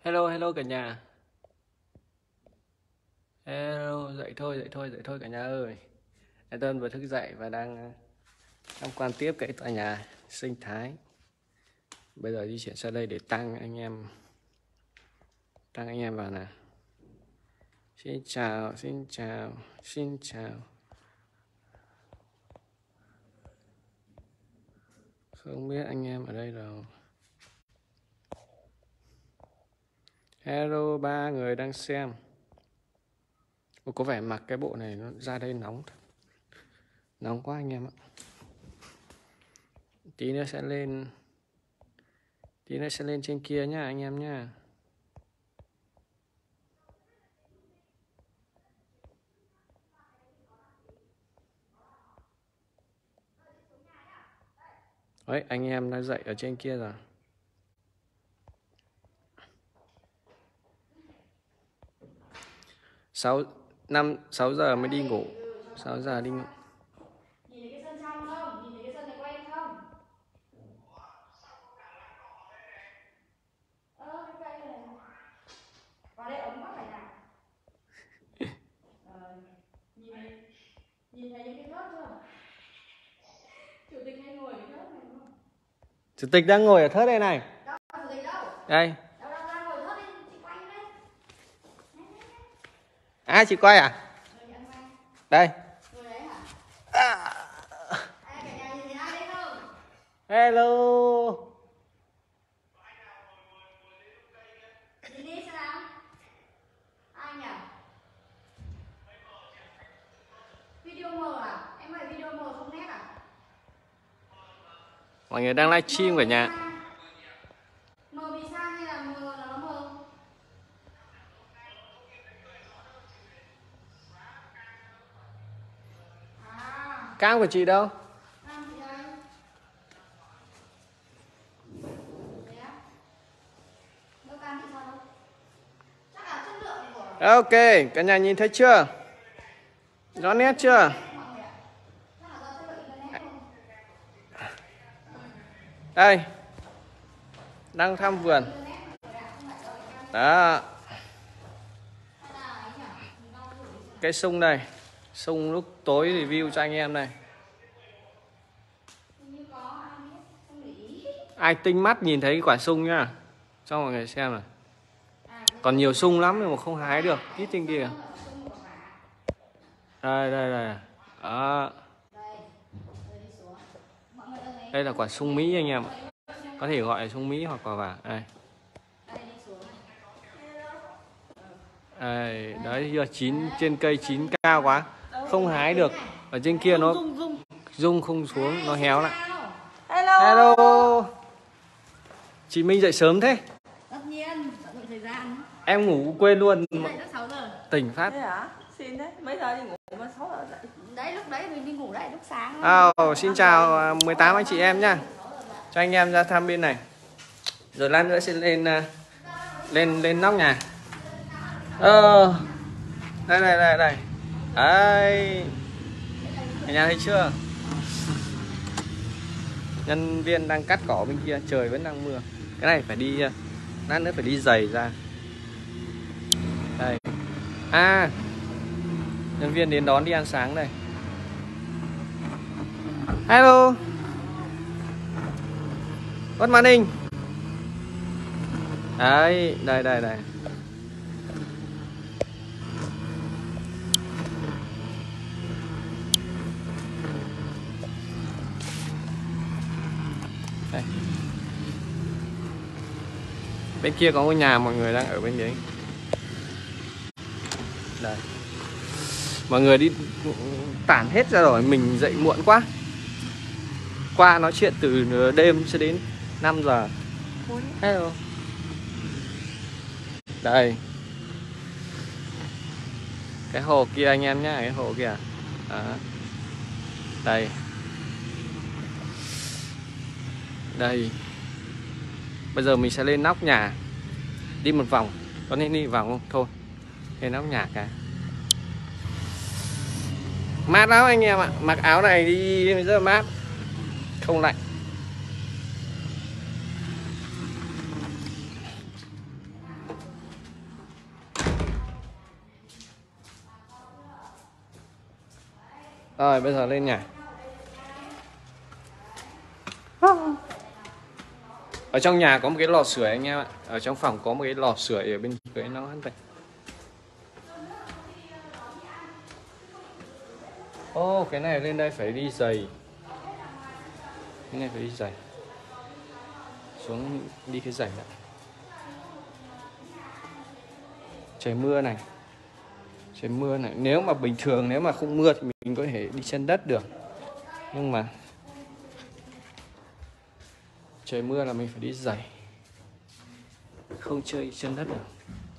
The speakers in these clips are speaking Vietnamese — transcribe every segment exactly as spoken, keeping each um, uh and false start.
Hello, hello cả nhà. Hello, dậy thôi, dậy thôi, dậy thôi cả nhà ơi. Anh Tân vừa thức dậy và đang tham quan tiếp cái tòa nhà sinh thái. Bây giờ di chuyển sang đây để tăng anh em, tăng anh em vào nè. Xin chào, xin chào, xin chào. Không biết anh em ở đây đâu. Hello, ba người đang xem. Ồ, có vẻ mặc cái bộ này nó ra đây nóng. Nóng quá anh em ạ. Tí nữa sẽ lên Tí nữa sẽ lên trên kia nhá anh em nhá. Đấy, anh em đã dậy ở trên kia rồi. sáu năm sáu giờ mới đi ngủ. sáu giờ đi ngủ. Nhìn thấy cái sân trong không? Nhìn thấy cái sân này quay không? Ơ, cái cây này. Vào đây ấm quá phải nào? Ờ, nhìn thấy, nhìn thấy những cái thớt chưa? Chủ tịch hay ngồi cái thớt này không? Chủ tịch đang ngồi ở thớt đây này. Đâu, chủ tịch đâu? Đây. Đâu, đâu, đang ngồi thớt đi, chị quay đây. À, chị quay à? Đây. Ngồi đấy hả? À. À, cả nhà nhìn thấy ai đấy không? Hello. Nhìn đi xem nào. Ai nhỉ? Video mờ à? Em ơi, video mờ không nét à? Mọi người đang livestream cả nhà. Mờ vì sao hay là mờ là nó mờ? À. Cam của chị đâu? Cam chị đây. Thế á? Đâu cam chị sao đâu? Chắc là chất lượng này của... Ok, cả nhà nhìn thấy chưa? Rõ nét chưa? Đây. Đang thăm vườn. Đó. Cái sung đây. Sung lúc tối review cho anh em này. Ai tinh mắt nhìn thấy cái quả sung nhá. Cho mọi người xem này. Còn nhiều sung lắm nhưng mà không hái được. Ít trên kia. Đây, đây, đây. Đó. Đây là quả sung Mỹ anh em ạ. Có thể gọi là sung Mỹ hoặc quả vả. Đây. Đây, đấy giờ chín trên cây chín cao quá, không hái được. Ở trên kia nó rung không xuống, nó héo lại. Hello. Hello. Chị Minh dậy sớm thế? Tất nhiên, tận dụng thời gian. Em ngủ quên luôn. Dậy lúc sáu giờ. Tỉnh phát. Thế hả? Xin đấy. Mấy giờ đi ngủ mà sáu giờ dậy? Đấy lúc đấy mình đi ngủ đấy lúc sáng. À, xin chào mười tám anh chị em nhá. Cho anh em ra thăm bên này. Rồi lát nữa sẽ lên lên lên nóc nhà. Ờ. Đây đây đây đây. Đấy. Cả nhà thấy chưa? Nhân viên đang cắt cỏ bên kia, trời vẫn đang mưa. Cái này phải đi, lát nữa phải đi giày ra. Đây. À, nhân viên đến đón đi ăn sáng đây. Hello. Good morning. Đấy, đây đây đây. Đây. Bên kia có ngôi nhà mọi người đang ở bên đấy. Đây. Mọi người đi tản hết ra rồi, mình dậy muộn quá. Qua nói chuyện từ đêm cho đến năm giờ. Hello. Đây. Cái hồ kia anh em nhá, cái hồ kia. Đó. Đây. Đây. Bây giờ mình sẽ lên nóc nhà. Đi một vòng. Có nên đi vòng không? Thôi. Lên nóc nhà cả. Mát lắm anh em ạ. Mặc áo này đi rất là mát. Không lạnh. Rồi bây giờ lên nhà. Ở trong nhà có một cái lò sưởi anh em ạ. Ở trong phòng có một cái lò sưởi ở bên dưới nó hẳn vậy. Ô, oh, cái này lên đây phải đi giày. Cái này phải đi giày. Xuống đi cái giày đó. Trời mưa này. Trời mưa này. Nếu mà bình thường, nếu mà không mưa thì mình có thể đi chân đất được. Nhưng mà trời mưa là mình phải đi giày. Không chơi chân đất được.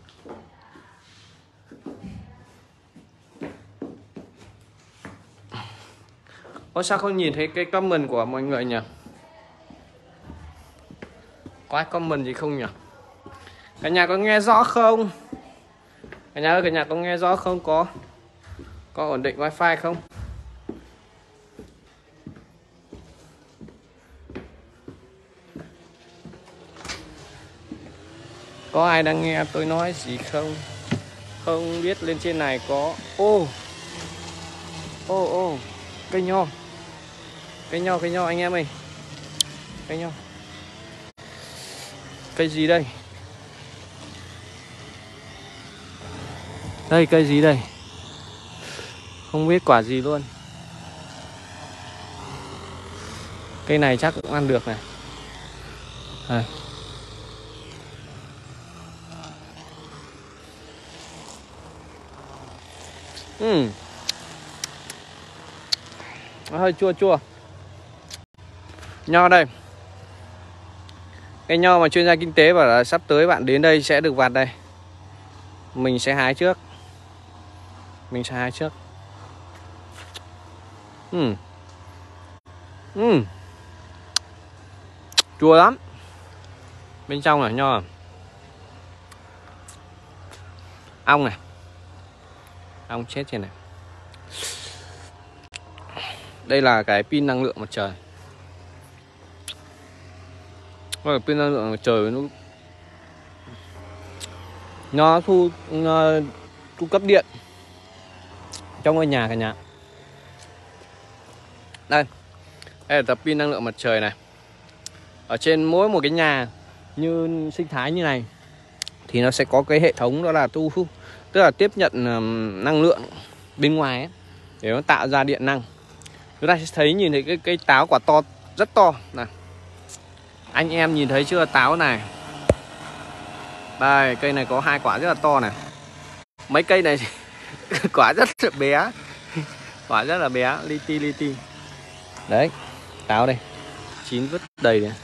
Ôi sao không nhìn thấy cái comment của mọi người nhỉ? Có ai comment gì không nhỉ? Cả nhà có nghe rõ không? Cả nhà ơi, cả nhà có nghe rõ không? Có Có ổn định wifi không? Có ai đang nghe tôi nói gì không? Không biết lên trên này có. Ô Ô ô Cây nho. Cây nho, cây nho anh em ơi. Cây nho. Cây gì đây? Đây cây gì đây? Không biết quả gì luôn. Cây này chắc cũng ăn được này. À. Ừ. Nó hơi chua chua. Nho đây. Cây nho mà chuyên gia kinh tế bảo là sắp tới bạn đến đây sẽ được vặt đây. Mình sẽ hái trước. Mình sẽ hái trước. Ừ. Ừ. Chua lắm. Bên trong là nho. Ong này. Ong chết trên này. Đây là cái pin năng lượng mặt trời. Đây là pin năng lượng mặt trời nó nó thu nó cung cấp điện trong ngôi nhà cả nhà. Đây. Đây là tập pin năng lượng mặt trời này. Ở trên mỗi một cái nhà như sinh thái như này thì nó sẽ có cái hệ thống đó là tu hút, tức là tiếp nhận năng lượng bên ngoài ấy, để nó tạo ra điện năng. Chúng ta sẽ thấy nhìn thấy cái cây táo quả to rất to này. Anh em nhìn thấy chưa, táo này. Đây, cây này có hai quả rất là to này. Mấy cây này quả rất là bé. Quả rất là bé, li ti li ti. Đấy, táo đây. Chín vứt đầy này.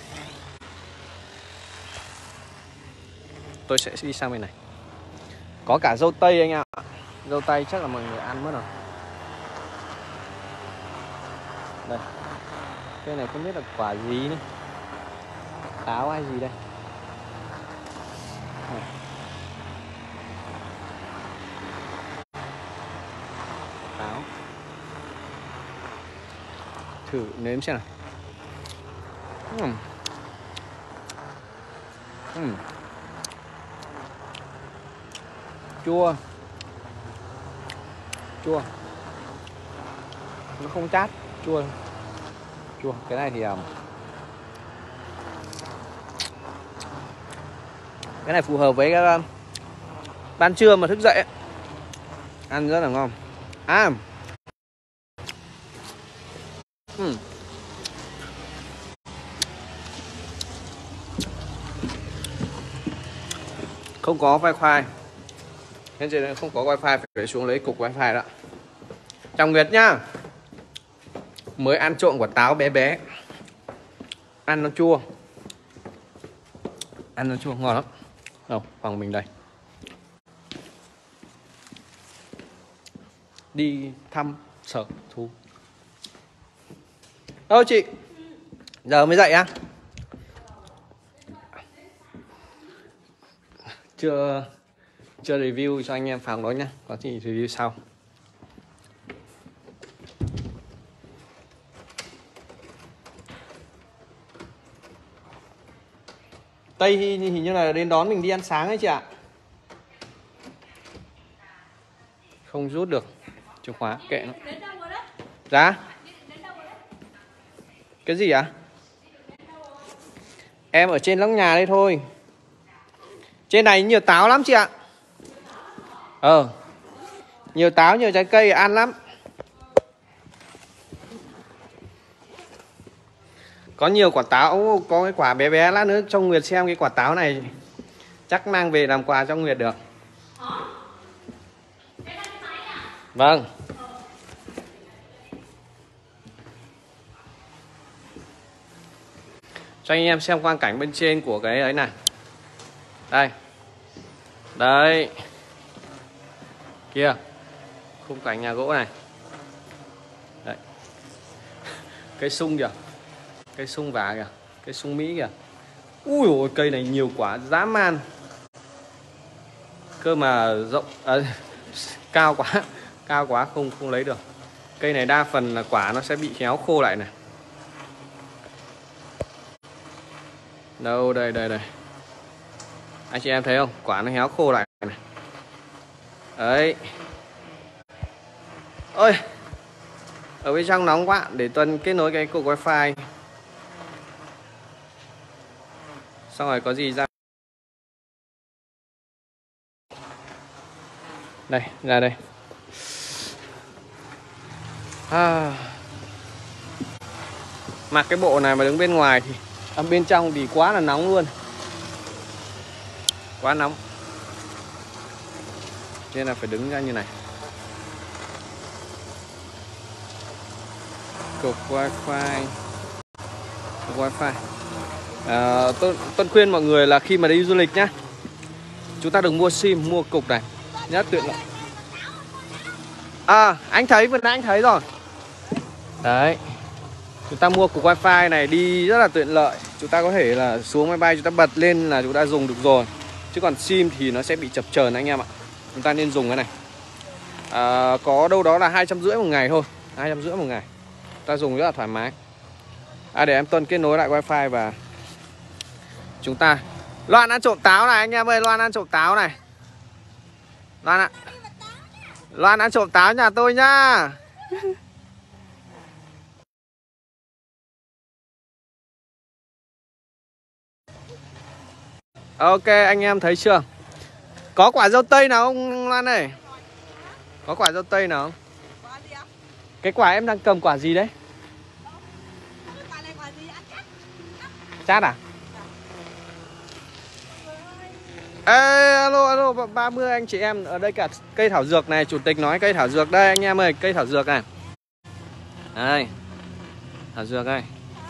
Tôi sẽ đi sang bên này. Có cả dâu tây anh ạ. Dâu tây chắc là mọi người ăn mất rồi. Đây. Cây này không biết là quả gì nữa. Táo hay gì đây? Đây. Táo. Thử nếm xem nào. Uhm. Uhm. Chua. Chua. Nó không chát, chua. Chua. Cái này thì um, cái này phù hợp với các uh, ban trưa mà thức dậy ấy. Ăn rất là ngon. À. uhm. Không có wifi. Nên trên đây không có wifi, phải xuống lấy cục wifi đó. Chào Nguyệt nhá. Mới ăn trộn quả táo bé bé. Ăn nó chua. Ăn nó chua ngon lắm. Đâu, phòng mình đây. Đi thăm sở thú. Ơ chị. Giờ mới dậy á? Chưa chưa review cho anh em phòng đó nhá, có gì review sau. Tây hình như là đến đón mình đi ăn sáng ấy chị ạ. Không rút được chìa khóa, kệ nó. Dạ? Cái gì ạ? À? Em ở trên lóng nhà đây thôi. Trên này nhiều táo lắm chị ạ. Ờ. Nhiều táo, nhiều trái cây ăn lắm. Có nhiều quả táo, có cái quả bé bé, lát nữa cho Nguyệt xem cái quả táo này. Chắc mang về làm quà cho Nguyệt được. Vâng. Cho anh em xem quang cảnh bên trên của cái ấy này. Đây. Đây. Kia. Khung cảnh nhà gỗ này. Đấy. Cây sung kìa. Cây sung vả kìa. Cây sung Mỹ kìa. Ui ôi, cây này nhiều quả dã man. Cơ mà rộng à, cao quá. Cao quá không không lấy được. Cây này đa phần là quả nó sẽ bị héo khô lại này. Đâu đây đây đây. Anh chị em thấy không? Quả nó héo khô lại này. Đấy. Ôi. Ở bên trong nóng quá. Để Tuân kết nối cái cục wifi. Xong rồi có gì ra. Đây, ra đây. À. Mặc cái bộ này mà đứng bên ngoài thì ở bên trong thì quá là nóng luôn. Quá nóng. Nên là phải đứng ra như này. Cục wifi. Cục wifi. À, tôi, tôi khuyên mọi người là khi mà đi du lịch nhá, chúng ta đừng mua sim, mua cục này. Nhất tiện lợi. À, anh thấy, vừa nãy anh thấy rồi. Đấy. Chúng ta mua cục wifi này đi rất là tiện lợi. Chúng ta có thể là xuống máy bay chúng ta bật lên là chúng ta dùng được rồi. Chứ còn sim thì nó sẽ bị chập chờn anh em ạ. Chúng ta nên dùng cái này. À, có đâu đó là hai trăm rưỡi một ngày thôi. hai trăm rưỡi một ngày. Chúng ta dùng rất là thoải mái. À, để em Tuân kết nối lại wifi và chúng ta. Loan ăn trộm táo này anh em ơi, Loan ăn trộm táo này. Loan ạ. Loan ăn trộm táo nhà tôi nhá. Ok anh em thấy chưa? Có quả dâu tây nào không Loan ơi? Có quả dâu tây nào không? Cái quả em đang cầm quả gì đấy? Chát à? Ê, alo alo ba mươi anh chị em ở đây cả cây thảo dược này, chủ tịch nói cây thảo dược đây anh em ơi, cây thảo dược này. Đây. Thảo dược đây.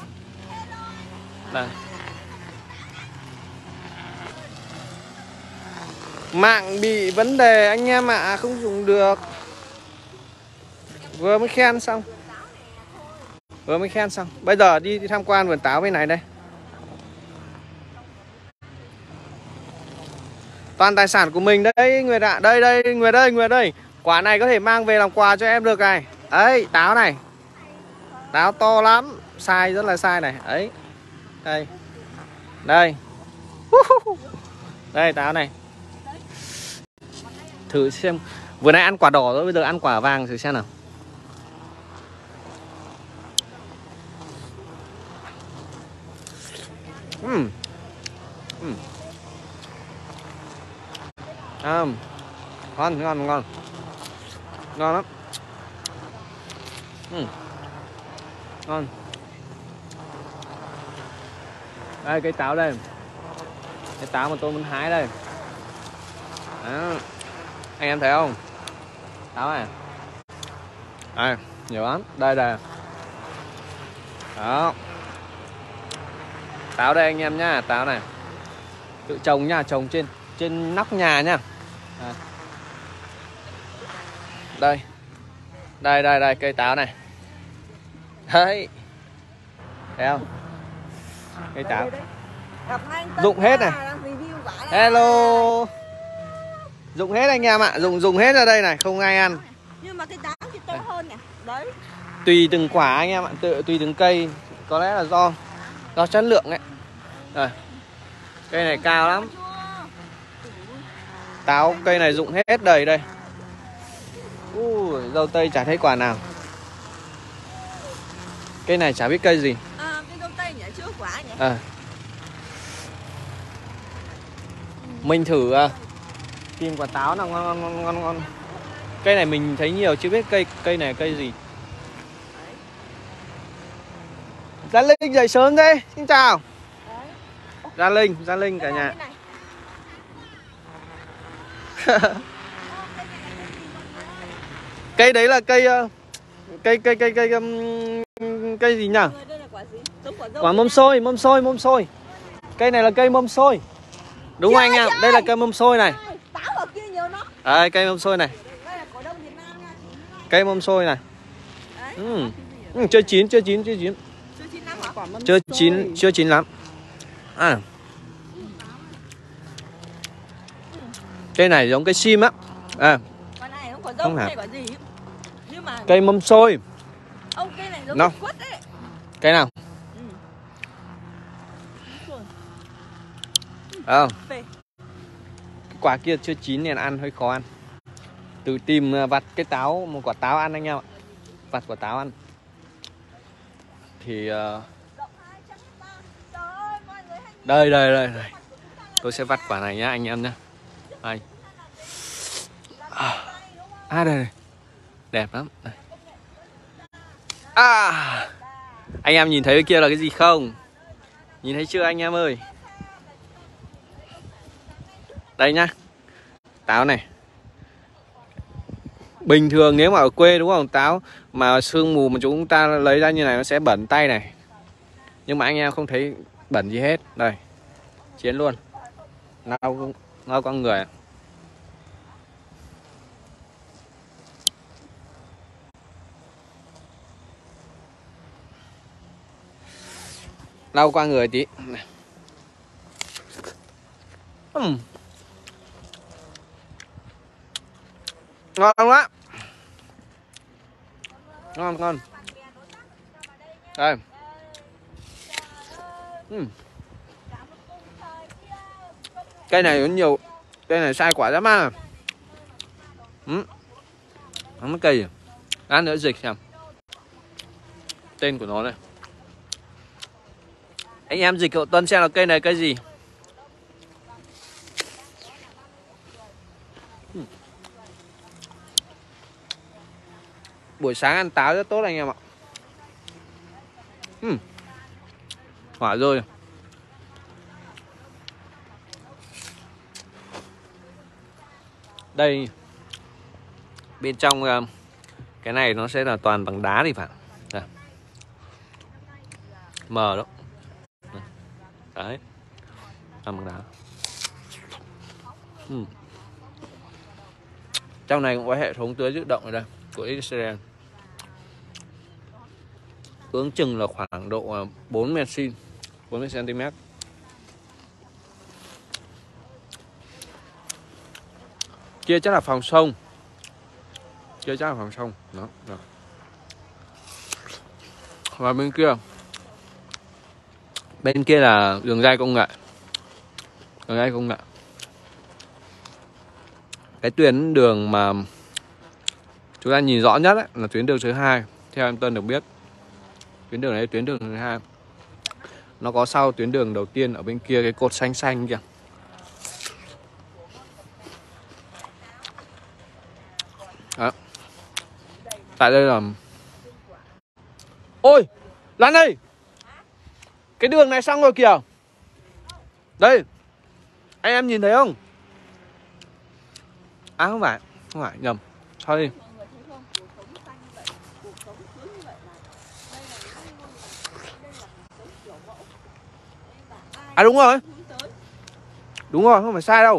Đây. Mạng bị vấn đề anh em ạ, à, không dùng được. Vừa mới khen xong. Vừa mới khen xong. Bây giờ đi, đi tham quan vườn táo bên này đây. Toàn tài sản của mình đấy Nguyệt ạ. À. Đây đây Nguyệt ơi, Nguyệt ơi. Quả này có thể mang về làm quà cho em được này. Đấy, táo này. Táo to lắm, size rất là size này. Ấy. Đây. Đây. Đây táo này. Thử xem. Vừa nãy ăn quả đỏ rồi, bây giờ ăn quả vàng thử xem nào. Ừm. Ừm. À, ngon ngon ngon. Ngon lắm. Ừm. Ngon. Đây cây táo đây. Cái táo mà tôi muốn hái đây. Đó. Anh em thấy không? Táo này. Đây, nhiều lắm. Đây đây. Đó. Táo đây anh em nhá, táo này. Tự trồng nha, trồng trên trên nóc nhà nha. À. Đây. Đây đây đây cây táo này. Đấy. Thấy không? Cây táo. Dụng hết này. Hello. Dụng hết anh em ạ, dùng dùng hết ra đây này, không ai ăn. Nhưng mà cây táo thì to hơn nè. Đấy. Tùy từng quả anh em ạ, tự tùy từng cây, có lẽ là do do chất lượng ấy. Rồi. Cây này cao lắm. Táo cây này dụng hết đầy đây. Ui, dâu tây chả thấy quả nào. Cây này chả biết cây gì. À, cây dâu tây nhỉ, chưa quả nhỉ. À. Mình thử uh, tìm quả táo nào ngon ngon ngon ngon. Cây này mình thấy nhiều chưa biết cây cây này cây gì. Gia Linh dậy sớm thế. Xin chào. Gia Linh, Gia Linh cả nhà. Cây đấy là cây uh, cây cây cây cây um, cây gì nhỉ? Quả mâm xôi, mâm xôi, mâm xôi. Cây này là cây mâm xôi. Đúng không anh em? Đây là cây mâm xôi này. Đây, cây mâm xôi này. Cây mâm xôi này. Ừ. Ừ, chưa chín, chưa chín, chưa chín. Chưa chín, chưa chín lắm. À. Cây này giống cây sim á. À. Không hả? Cây mâm xôi. Ông cây này giống no. quất đấy. Cây nào? À. Cái quả kia chưa chín nên ăn hơi khó ăn. Tự tìm vặt cái táo, một quả táo ăn anh em ạ. Vặt quả táo ăn. Thì uh... đây, đây, đây, đây. Tôi sẽ vặt quả này nhá anh em nhá. Đây. À, à đây, đây. Đẹp lắm. Đây. À. Anh em nhìn thấy cái kia là cái gì không? Nhìn thấy chưa anh em ơi? Đây nhá. Táo này. Bình thường nếu mà ở quê đúng không? Táo mà sương mù mà chúng ta lấy ra như này nó sẽ bẩn tay này. Nhưng mà anh em không thấy bẩn gì hết. Đây. Chiến luôn. Lau, lau con người. Lau qua người tí. uhm. Ngon quá. Ngon ngon. Đây. uhm. Cây này có nhiều. Cây này sai quả lắm mà. uhm. Không có cây gì. Lát nữa dịch xem tên của nó này. Anh em dịch cậu Tuân xem là cây này cây gì. uhm. Buổi sáng ăn táo rất tốt anh em ạ. uhm. Hỏa rồi. Đây. Bên trong cái này nó sẽ là toàn bằng đá thì phải. Đây. Mờ đó. Đấy. Toàn bằng đá. uhm. Trong này cũng có hệ thống tưới tự động ở đây của Israel. Ước chừng là khoảng độ bốn mươi xăng-ti-mét. Kia chắc là phòng sông. Kia chắc là phòng sông. Đó, đó. Và bên kia. Bên kia là đường ray công nghệ. Đường ray công nghệ. Cái tuyến đường mà chúng ta nhìn rõ nhất ấy, là tuyến đường thứ hai. Theo em Tân được biết. Tuyến đường này tuyến đường thứ hai. Nó có sau tuyến đường đầu tiên ở bên kia cái cột xanh xanh kìa. Đó. Tại đây là. Ôi Lan ơi, cái đường này xong rồi kìa. Đây. Anh em nhìn thấy không? À không phải. Không phải, nhầm. Thôi đi. À đúng rồi. Đúng rồi, không phải sai đâu.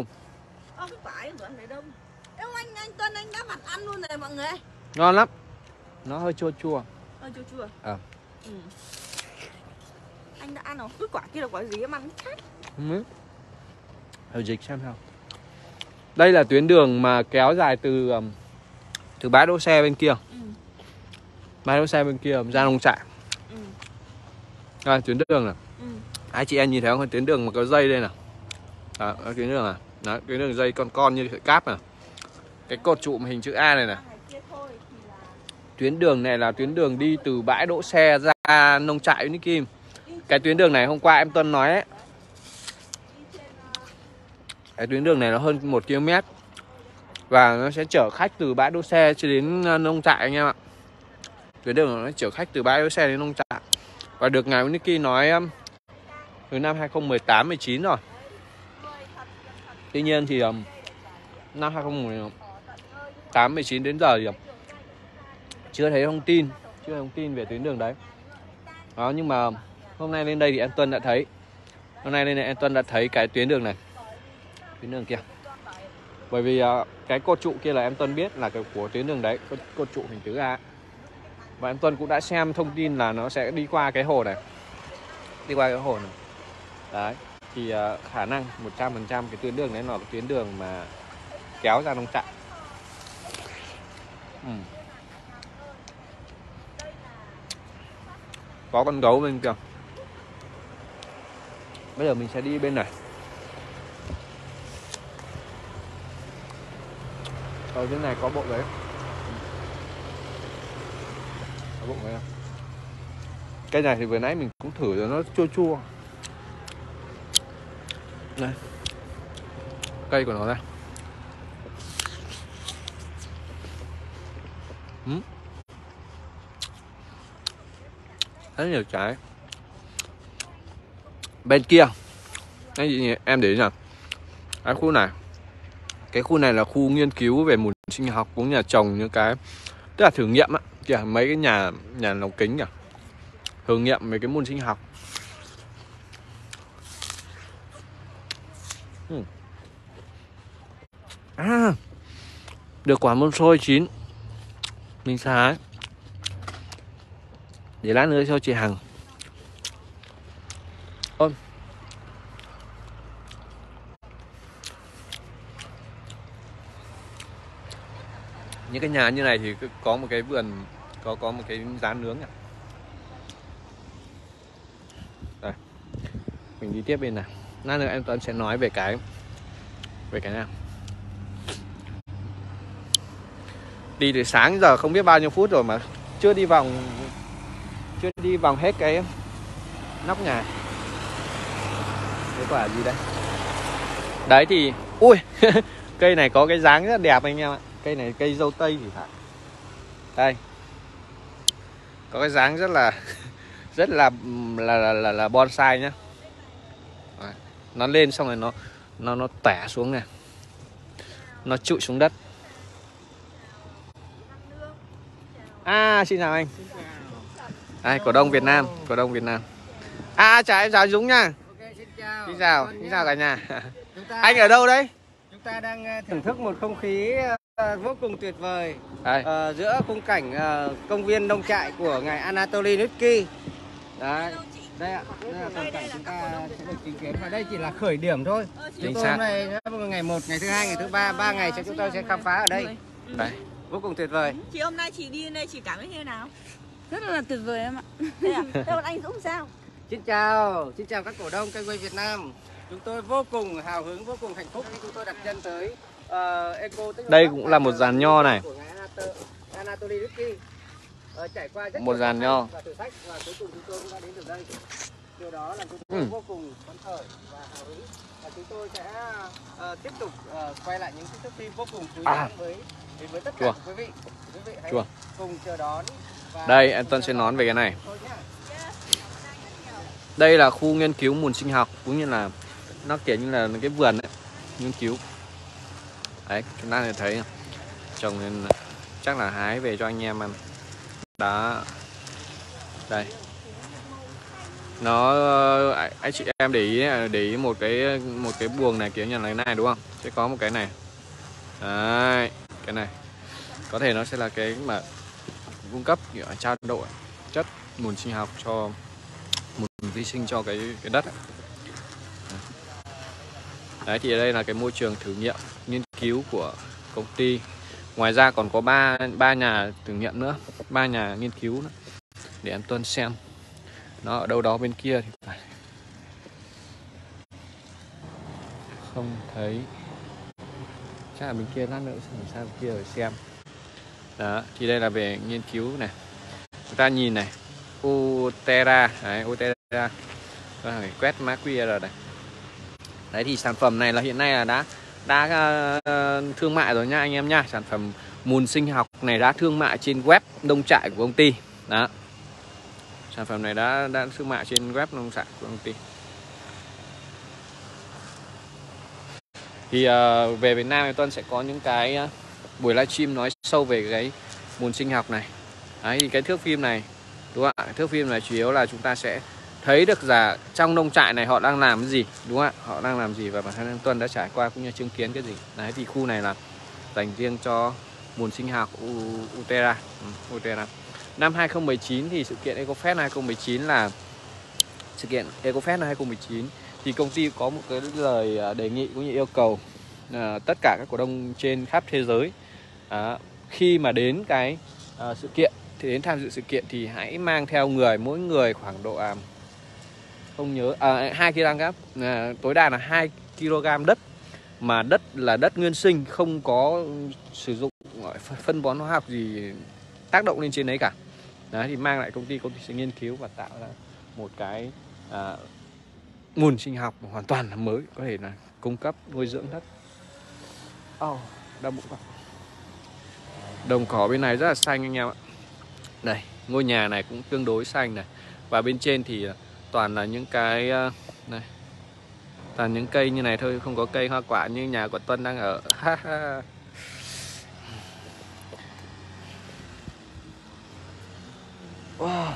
Ngon lắm. Nó hơi chua chua. Hơi chua chua. À. Ừ. Anh đã ăn rồi. Cái quả kia là quả gì em ăn khác. Ừ. Hơi dịch xem sao. Đây là tuyến đường mà kéo dài từ từ bãi đỗ xe bên kia. Ừ. Bãi đỗ xe bên kia ra nông trại. Ừ. Đây, tuyến đường này. Ừ. Hai chị em nhìn thấy không? Tuyến đường mà có dây đây nè. Đó, tuyến đường này. Đó, tuyến đường dây con con như sợi cáp này. Cái cột trụ hình chữ A này nè. Tuyến đường này là tuyến đường đi từ bãi đỗ xe ra qua nông trại Unikim. Cái tuyến đường này hôm qua em Tuân nói ấy, cái tuyến đường này nó hơn một ki lô mét và nó sẽ chở khách từ bãi đỗ xe cho đến nông trại anh em ạ. Tuyến đường nó chở khách từ bãi đỗ xe đến nông trại và được ngài Unikim nói từ năm hai không một tám mười chín rồi. Tuy nhiên thì um, năm hai không một tám mười chín đến giờ thì um, chưa thấy thông tin, chưa thấy thông tin về tuyến đường đấy. Đó, nhưng mà hôm nay lên đây thì em Tuân đã thấy. Hôm nay lên đây em Tuân đã thấy cái tuyến đường này. Tuyến đường kia. Bởi vì uh, cái cột trụ kia là em Tuân biết là cái của tuyến đường đấy, cột, cột trụ hình chữ A. Và em Tuân cũng đã xem thông tin là nó sẽ đi qua cái hồ này. Đi qua cái hồ này. Đấy, thì uh, khả năng một trăm phần trăm cái tuyến đường đấy là cái tuyến đường mà kéo ra nông trại. Ừ. Có con gấu bên kia. Bây giờ mình sẽ đi bên này. Ở trên này có bộ đấy. Có bộ đấy. Cây này thì vừa nãy mình cũng thử rồi, nó chua chua. Đây. Cây của nó đây. Ừ. Rất nhiều trái. Bên kia cái gì em để ý nào, cái khu này, cái khu này là khu nghiên cứu về môn sinh học cũng nhà trồng những cái, tức là thử nghiệm á, kìa mấy cái nhà nhà lồng kính kìa, thử nghiệm về cái môn sinh học. Ừ. À, được quả môn xôi chín, mình sẽ hái để lát nữa cho chị Hằng. Ôm. Những cái nhà như này thì có một cái vườn, có có một cái rán nướng này. Đây. Mình đi tiếp bên này. Lát nữa em Tuấn sẽ nói về cái về cái nào. Đi từ sáng giờ không biết bao nhiêu phút rồi mà chưa đi vòng chưa đi vòng hết cái nóc nhà. Cái quả gì đây? Đấy thì ui cây này có cái dáng rất đẹp anh em ạ. Cây này cây dâu tây thì phải. Đây. Có cái dáng rất là rất là là là là, là bonsai nhá. Đấy. Nó lên xong rồi nó nó nó tẻ xuống này. Nó trụi xuống đất. À, xin chào anh. Đây, cổ đông Việt Nam, cổ đông Việt Nam. À, chào em, chào Dũng nha. Okay, xin chào. Xin chào, xin chào cả nhà. Ta, anh ở đâu đấy? Chúng ta đang thưởng thức một không khí uh, vô cùng tuyệt vời uh, giữa khung cảnh uh, công viên nông trại của ngài Anatoly Nutsky. Đấy, đây ạ, đây là toàn cảnh chúng ta sẽ được chứng kiến và đây chỉ là khởi điểm thôi. Chúng tôi hôm nay ngày một, ngày thứ hai, ngày thứ ba, ba ngày sẽ chúng tôi sẽ khám phá ở đây. Đấy, vô cùng tuyệt vời. Chị hôm nay chị đi đây chị cảm thấy như thế nào? Rất là tuyệt vời em ạ. Thế à? Thế còn anh Dũng sao? Xin chào, xin chào các cổ đông cây quay Việt Nam. Chúng tôi vô cùng hào hứng, vô cùng hạnh phúc khi chúng tôi đặt chân tới uh, Eco. Đây cũng là một dàn nho này. Của ngài Anatoly Nutsky. Uh, trải qua rất một dàn nho và thử thách và cuối cùng chúng tôi cũng đã đến được đây. Điều đó là chúng tôi ừ. vô cùng phấn khởi và hào hứng. Và chúng tôi sẽ uh, tiếp tục uh, quay lại những cái thước phim vô cùng thú vị à. với với tất cả Chua. quý vị. Quý vị hãy Chua. cùng chờ đón. Và đây em Tuân sẽ nói về cái này. Đây là khu nghiên cứu môn sinh học cũng như là nó kiểu như là cái vườn ấy, nghiên cứu. Đấy, chúng ta thấy trồng nên chắc là hái về cho anh em ăn. Đó. Đây. Nó anh chị em để ý để ý một cái một cái buồng này kiểu như là này đúng không? Sẽ có một cái này. Đấy, cái này. Có thể nó sẽ là cái mà cung cấp trao đổi chất môn sinh học cho một vi sinh cho cái cái đất ấy. Đấy thì đây là cái môi trường thử nghiệm nghiên cứu của công ty. Ngoài ra còn có ba ba nhà thử nghiệm nữa, ba nhà nghiên cứu nữa. Để em Tuân xem nó ở đâu đó bên kia thì phải. Không thấy. Chắc là bên kia lát nữa sẽ làm sao bên kia để xem. Đó, thì đây là về nghiên cứu này. Chúng ta nhìn này. Utera. Đấy, Utera. Rồi, quét mã quy rờ này. Đấy thì sản phẩm này là hiện nay là đã đã uh, thương mại rồi nha anh em nha. Sản phẩm mùn sinh học này đã thương mại trên web nông trại của công ty. Đó. Sản phẩm này đã đã thương mại trên web nông trại của công ty. Thì uh, về Việt Nam thì Tuân sẽ có những cái uh, buổi livestream nói sâu về cái mùn sinh học này. Đấy thì cái thước phim này, đúng không ạ? Thước phim này chủ yếu là chúng ta sẽ thấy được là trong nông trại này họ đang làm cái gì, đúng không ạ? Họ đang làm gì và bản thân Tuân đã trải qua cũng như chứng kiến cái gì. Đấy thì khu này là dành riêng cho mùn sinh học Utera. Ừ, Utera. Năm hai không một chín thì sự kiện EcoFest hai không một chín là sự kiện EcoFest hai không một chín thì công ty có một cái lời đề nghị cũng như yêu cầu à, tất cả các cổ đông trên khắp thế giới à, khi mà đến cái à, sự kiện thì đến tham dự sự kiện thì hãy mang theo người mỗi người khoảng độ à, không nhớ à, hai ki lô gam à, tối đa là hai ki lô gam đất, mà đất là đất nguyên sinh, không có sử dụng phân bón hóa học gì tác động lên trên đấy cả. Đấy thì mang lại công ty công ty sẽ nghiên cứu và tạo ra một cái à, mùn sinh học hoàn toàn là mới, có thể là cung cấp nuôi dưỡng đất. Oh, đau bụng quá. Đồng cỏ bên này rất là xanh anh em ạ. Đây, ngôi nhà này cũng tương đối xanh này. Và bên trên thì toàn là những cái này, toàn những cây như này thôi, không có cây hoa quả như nhà của Tuân đang ở. Wow.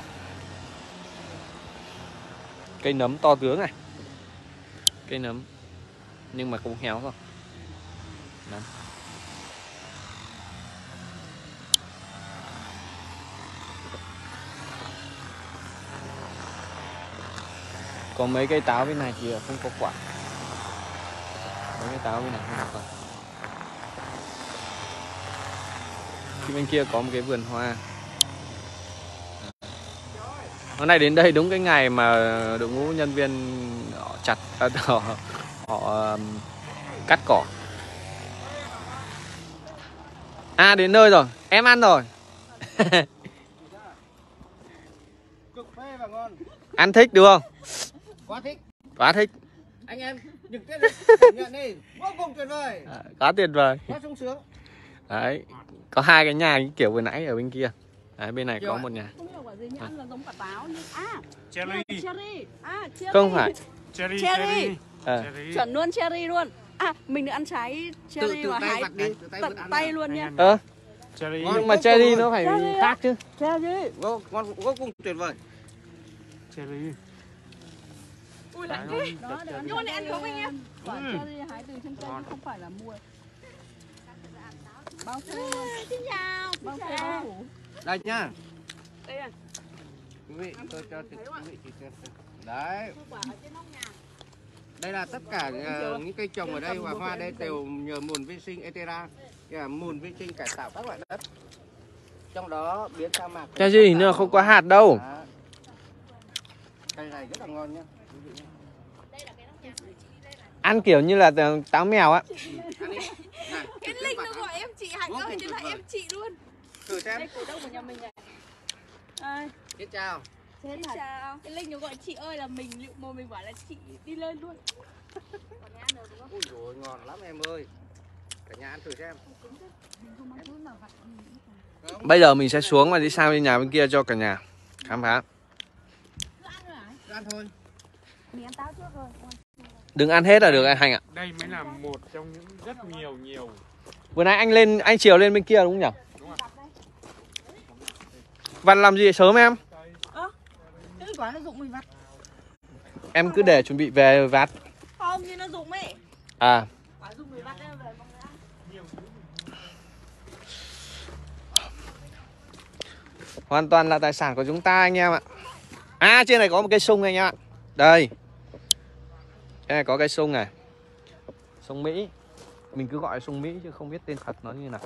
Cây nấm to tướng này. Cây nấm nhưng mà cũng héo rồi. Nấm. Có mấy cây táo bên này thì không có quả. Mấy cây táo bên này không có quả. Thì bên kia có một cái vườn hoa. Hôm nay đến đây đúng cái ngày mà đội ngũ nhân viên họ chặt, họ, họ cắt cỏ. À đến nơi rồi, em ăn rồi. Ăn thích đúng không? Quá thích. Quá thích. Anh em trực tiếp nhận đi, vô cùng tuyệt vời. À, quá tuyệt vời. Quá sung sướng. Đấy, có hai cái nhà kiểu vừa nãy ở bên kia. Đấy, bên này có một nhà. Không hiểu quả gì nhưng ăn là giống quả táo nhưng à Cherry. Cherry. À cherry. Không phải. Cherry. Cherry. À. Cherry. Chuẩn luôn cherry luôn. À mình được ăn trái cherry Tự- tự mà tay hái vặt đi, tự tay tận vặt ăn tay nào. luôn nha. Ơ, Cherry. nhưng mà cherry nó phải Cherry á. khác chứ. Cherry. Vô, ngon, vô cùng tuyệt vời. Cherry. Ui lạnh Đấy, thế. Đó, để ăn. Nhưng mà này ăn không anh em? Quả cherry hái từ trên cây chứ không phải là mua. Bao xe luôn. Xin chào. Bao xe bao phủ. Đây nhá. Đây à. Quý vị, tôi cho quý vị thì xem. Đấy. Đây là tất cả uh, những cây trồng ở đây và hoa đây đều nhờ mùn vi sinh Etera, là mùn vi sinh cải tạo các loại đất. Trong đó biến sa mạc. Cái gì nữa không có hạt đâu. Đó. Cây này rất là ngon nhá. Ăn kiểu như là táo mèo á. Cái Linh nó gọi em chị, Hạnh ơi, chứ là em chị luôn. Thử xem. Đây cổ đông của nhà mình này. Ai? Xin chào. Xin chào. Cái Linh nó gọi chị ơi là mình, liệu mà mình bảo là chị đi lên luôn. Ui dồi, ngon lắm em ơi. Cả nhà ăn thử xem. Bây giờ mình sẽ xuống và đi sang bên nhà bên kia cho cả nhà khám phá. Cứ ăn thôi. Mình ăn táo trước rồi. Đừng ăn hết là được anh Hành ạ. Đây mới là một trong những rất nhiều nhiều. Vừa nãy anh lên, anh chiều lên bên kia đúng không nhỉ? Đúng rồi. Vặt làm gì sớm em? Ơ. Cái quả nó rụng mình vặt. Em cứ để chuẩn bị về vặt. Không như nó rụng ấy. À. Quả rụng mình vặt em về mọi người ăn. Hoàn toàn là tài sản của chúng ta anh em ạ. À trên này có một cây sung anh em ạ. Đây. Trên này có cây sung này. Sung Mỹ. Mình cứ gọi sung Mỹ chứ không biết tên thật nó như nào.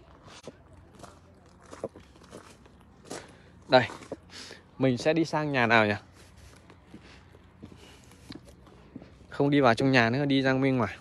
Đây. Mình sẽ đi sang nhà nào nhỉ? Không đi vào trong nhà nữa, đi ra bên ngoài.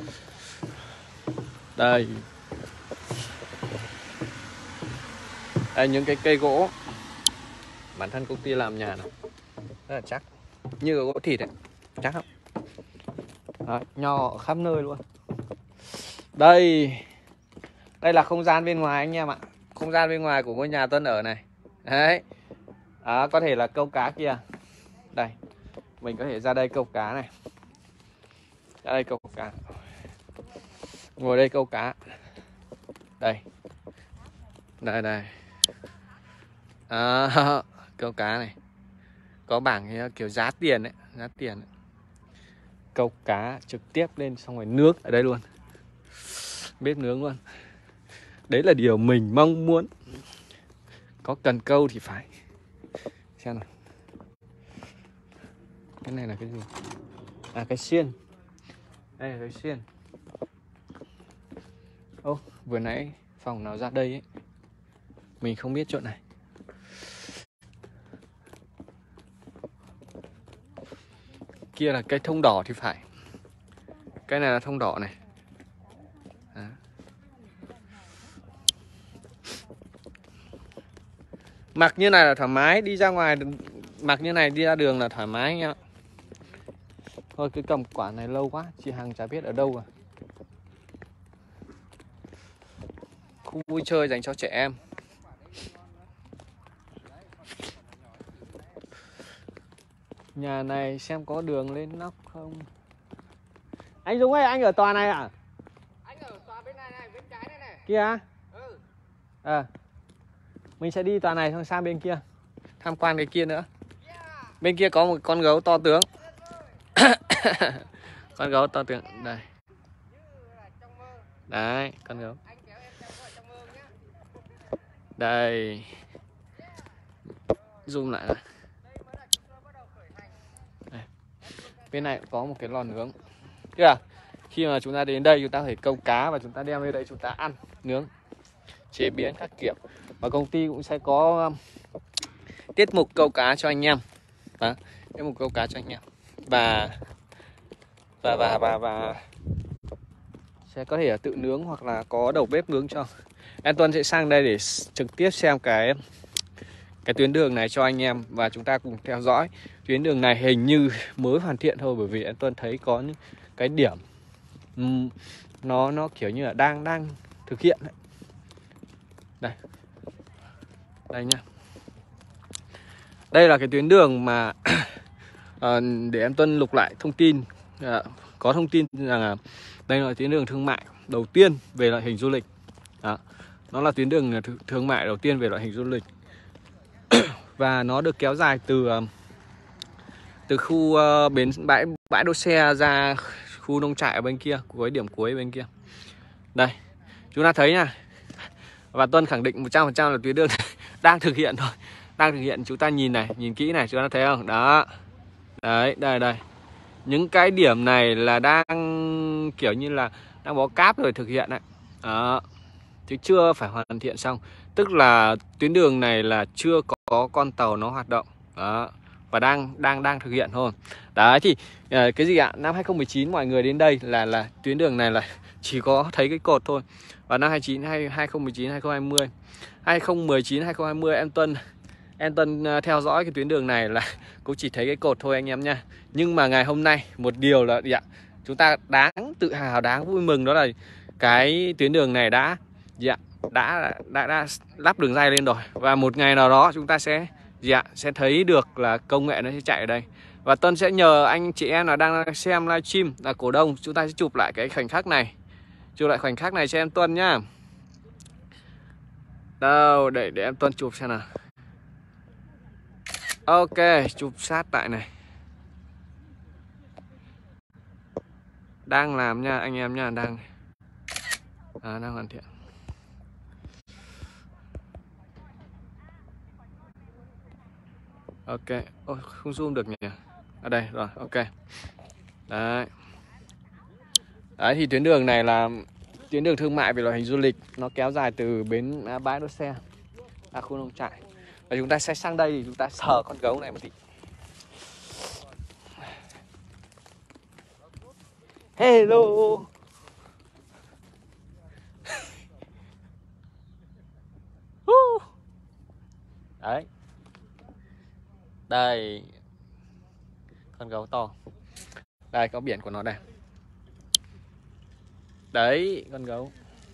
Đây. Đây, những cái cây gỗ bản thân công ty làm nhà này rất là chắc, như gỗ thịt ấy, chắc không? Đó, nho ở khắp nơi luôn. Đây, đây là không gian bên ngoài anh em ạ. Không gian bên ngoài của ngôi nhà Tuân ở này. Đấy. Đó, có thể là câu cá kia. Đây, mình có thể ra đây câu cá này. Ra đây câu cá. Ngồi đây câu cá. Đây. Đây đây. À, câu cá này. Có bảng kiểu giá tiền đấy, giá tiền ấy. Câu cá trực tiếp lên xong rồi nướng ở đây luôn. Bếp nướng luôn. Đấy là điều mình mong muốn. Có cần câu thì phải. Xem nào. Cái này là cái gì? À, cái xiên. Đây là cái xiên. Ô, vừa nãy phòng nào ra đây ấy, mình không biết chỗ này. Kia là cây thông đỏ thì phải. Cái này là thông đỏ này. Đó. Mặc như này là thoải mái, đi ra ngoài mặc như này đi ra đường là thoải mái nha. Thôi cái cầm quả này lâu quá, chị Hằng chả biết ở đâu à. Khu vui chơi dành cho trẻ em. Nhà này xem có đường lên nóc không. Anh Dũng ơi, anh ở tòa này à? Anh ở tòa bên này này, bên trái này này. Kia? Ừ. À, mình sẽ đi tòa này xong sang bên kia tham quan cái kia nữa. Bên kia có một con gấu to tướng. Con gấu to tướng. Đây. Đấy, con gấu. Đây. Zoom lại này. Đây. Bên này có một cái lò nướng. Tức là khi mà chúng ta đến đây chúng ta có thể câu cá và chúng ta đem lên đây chúng ta ăn, nướng, chế biến các kiểu. Và công ty cũng sẽ có um, tiết mục câu cá cho anh em. Đó, tiết mục câu cá cho anh em. Và và và và và sẽ có thể là tự nướng hoặc là có đầu bếp nướng cho. Em Tuân sẽ sang đây để trực tiếp xem cái cái tuyến đường này cho anh em và chúng ta cùng theo dõi. Tuyến đường này hình như mới hoàn thiện thôi, bởi vì em Tuân thấy có những cái điểm um, nó nó kiểu như là đang đang thực hiện đấy. Đây. Đây nhá. Đây là cái tuyến đường mà à, để em Tuân lục lại thông tin, à, có thông tin rằng là đây là tuyến đường thương mại đầu tiên về loại hình du lịch. Đó. Nó là tuyến đường thương mại đầu tiên về loại hình du lịch. Và nó được kéo dài từ từ khu uh, bến bãi bãi đỗ xe ra khu nông trại ở bên kia, cuối điểm cuối bên kia. Đây, chúng ta thấy nha. Và Tuân khẳng định một trăm phần trăm là tuyến đường đang thực hiện thôi. Đang thực hiện, chúng ta nhìn này, nhìn kỹ này, chúng ta thấy không? Đó. Đấy, đây đây. Những cái điểm này là đang kiểu như là đang bó cáp rồi thực hiện đấy. Đó. Chứ chưa phải hoàn thiện xong. Tức là tuyến đường này là chưa có con tàu nó hoạt động. Đó. Và đang đang đang thực hiện thôi. Đấy thì cái gì ạ? Năm hai không một chín mọi người đến đây là là tuyến đường này là chỉ có thấy cái cột thôi. Và năm hai chín, hai không một chín, hai không hai không, hai không một chín, hai không hai không em Tuân Em Tuân theo dõi cái tuyến đường này là cũng chỉ thấy cái cột thôi anh em nha. Nhưng mà ngày hôm nay một điều là dạ, chúng ta đáng tự hào, đáng vui mừng đó là cái tuyến đường này đã dạ, đã, đã đã lắp đường ray lên rồi. Và một ngày nào đó chúng ta sẽ dạ, sẽ thấy được là công nghệ nó sẽ chạy ở đây. Và Tuân sẽ nhờ anh chị em là đang xem livestream là cổ đông, chúng ta sẽ chụp lại cái khoảnh khắc này. Chụp lại khoảnh khắc này cho em Tuân nhá. Đâu, để để em Tuân chụp xem nào. Ok, chụp sát tại này. Đang làm nha anh em nha, đang à, đang hoàn thiện. Ok, ôi không zoom được nhỉ. Ở đây rồi, ok. Đấy. Đấy thì tuyến đường này là tuyến đường thương mại về loại hình du lịch, nó kéo dài từ bến bãi đỗ xe ra khu nông trại. Và chúng ta sẽ sang đây thì chúng ta sờ con gấu này một tí. Hello. Đấy. Đây. Con gấu to. Đây có biển của nó đây. Đấy, con gấu.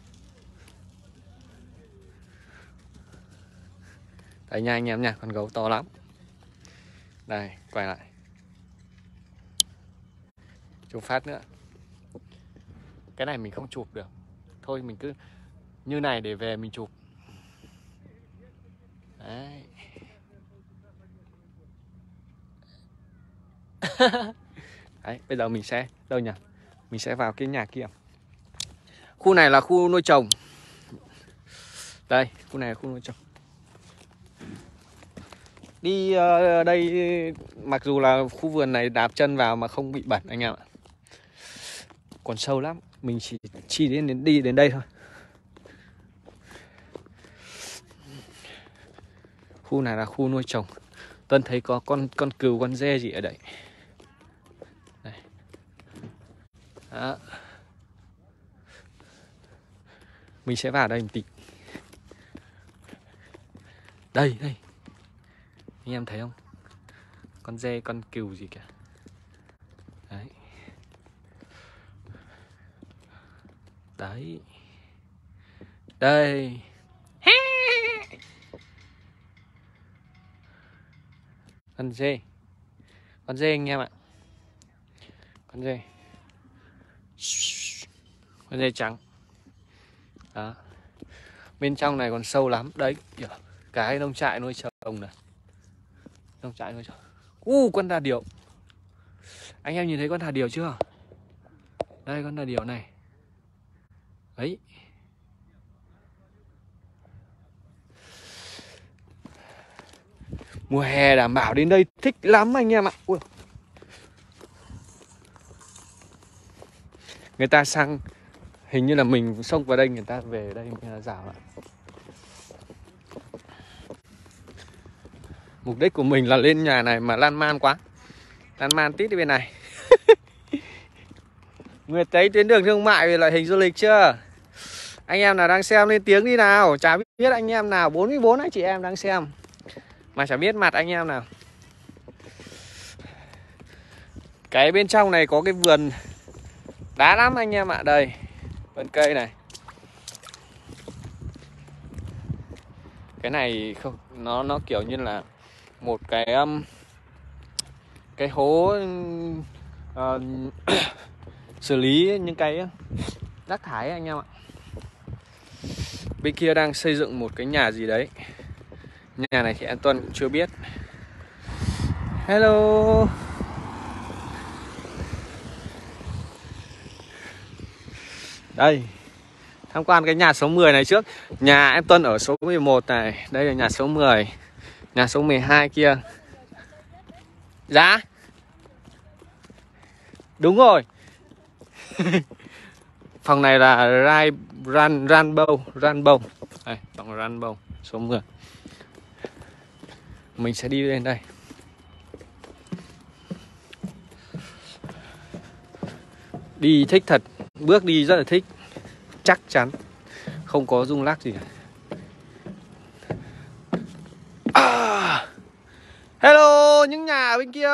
Đấy nha anh em nha, con gấu to lắm. Đây, quay lại. Chụp phát nữa. Cái này mình không chụp được. Thôi mình cứ như này để về mình chụp. Đấy. Đấy, bây giờ mình sẽ đâu nhỉ? Mình sẽ vào cái nhà kia. Khu này là khu nuôi trồng. Đây, khu này là khu nuôi trồng. Đi uh, đây mặc dù là khu vườn này đạp chân vào mà không bị bẩn anh em ạ. Còn sâu lắm, mình chỉ chỉ đến, đến đi đến đây thôi. Khu này là khu nuôi trồng. Tân thấy có con con cừu, con dê gì ở đây. Đây. Đó. Mình sẽ vào đây một tí. Đây, đây. Anh em thấy không? Con dê, con cừu gì kìa. Đấy. Đấy. Đây. Con dê. Con dê anh em ạ. Con dê. Con dê trắng. Đó. Bên trong này còn sâu lắm. Đấy. Cái nông trại nuôi trồng này. Nông trại nuôi trồng. U uh, con đà điểu. Anh em nhìn thấy con đà điểu chưa? Đây con đà điểu này. Đấy. Mùa hè đảm bảo đến đây thích lắm anh em ạ. Ui. Người ta sang, hình như là mình xông vào đây, người ta về đây người ta giảm ạ. Mục đích của mình là lên nhà này mà lan man quá. Lan man tít đi bên này. Nguyệt thấy tuyến đường thương mại về loại hình du lịch chưa? Anh em nào đang xem lên tiếng đi nào. Chả biết anh em nào, bốn mươi bốn anh chị em đang xem mà chả biết mặt anh em nào. Cái bên trong này có cái vườn đá lắm anh em ạ. Đây, vườn cây này. Cái này không, nó nó kiểu như là một cái um, cái hố uh, xử lý những cái rác thải anh em ạ. Bên kia đang xây dựng một cái nhà gì đấy. Nhà này thì anh Tuân cũng chưa biết. Hello. Đây. Tham quan cái nhà số mười này trước. Nhà em Tuân ở số mười một này. Đây là nhà số mười. Nhà số mười hai kia. Dạ. Đúng rồi. Phòng này là Rai Ran Rainbow, Rainbow. Đây, phòng Rainbow số mười. Mình sẽ đi lên đây. Đi thích thật, bước đi rất là thích. Chắc chắn không có rung lắc gì cả. À, hello những nhà ở bên kia.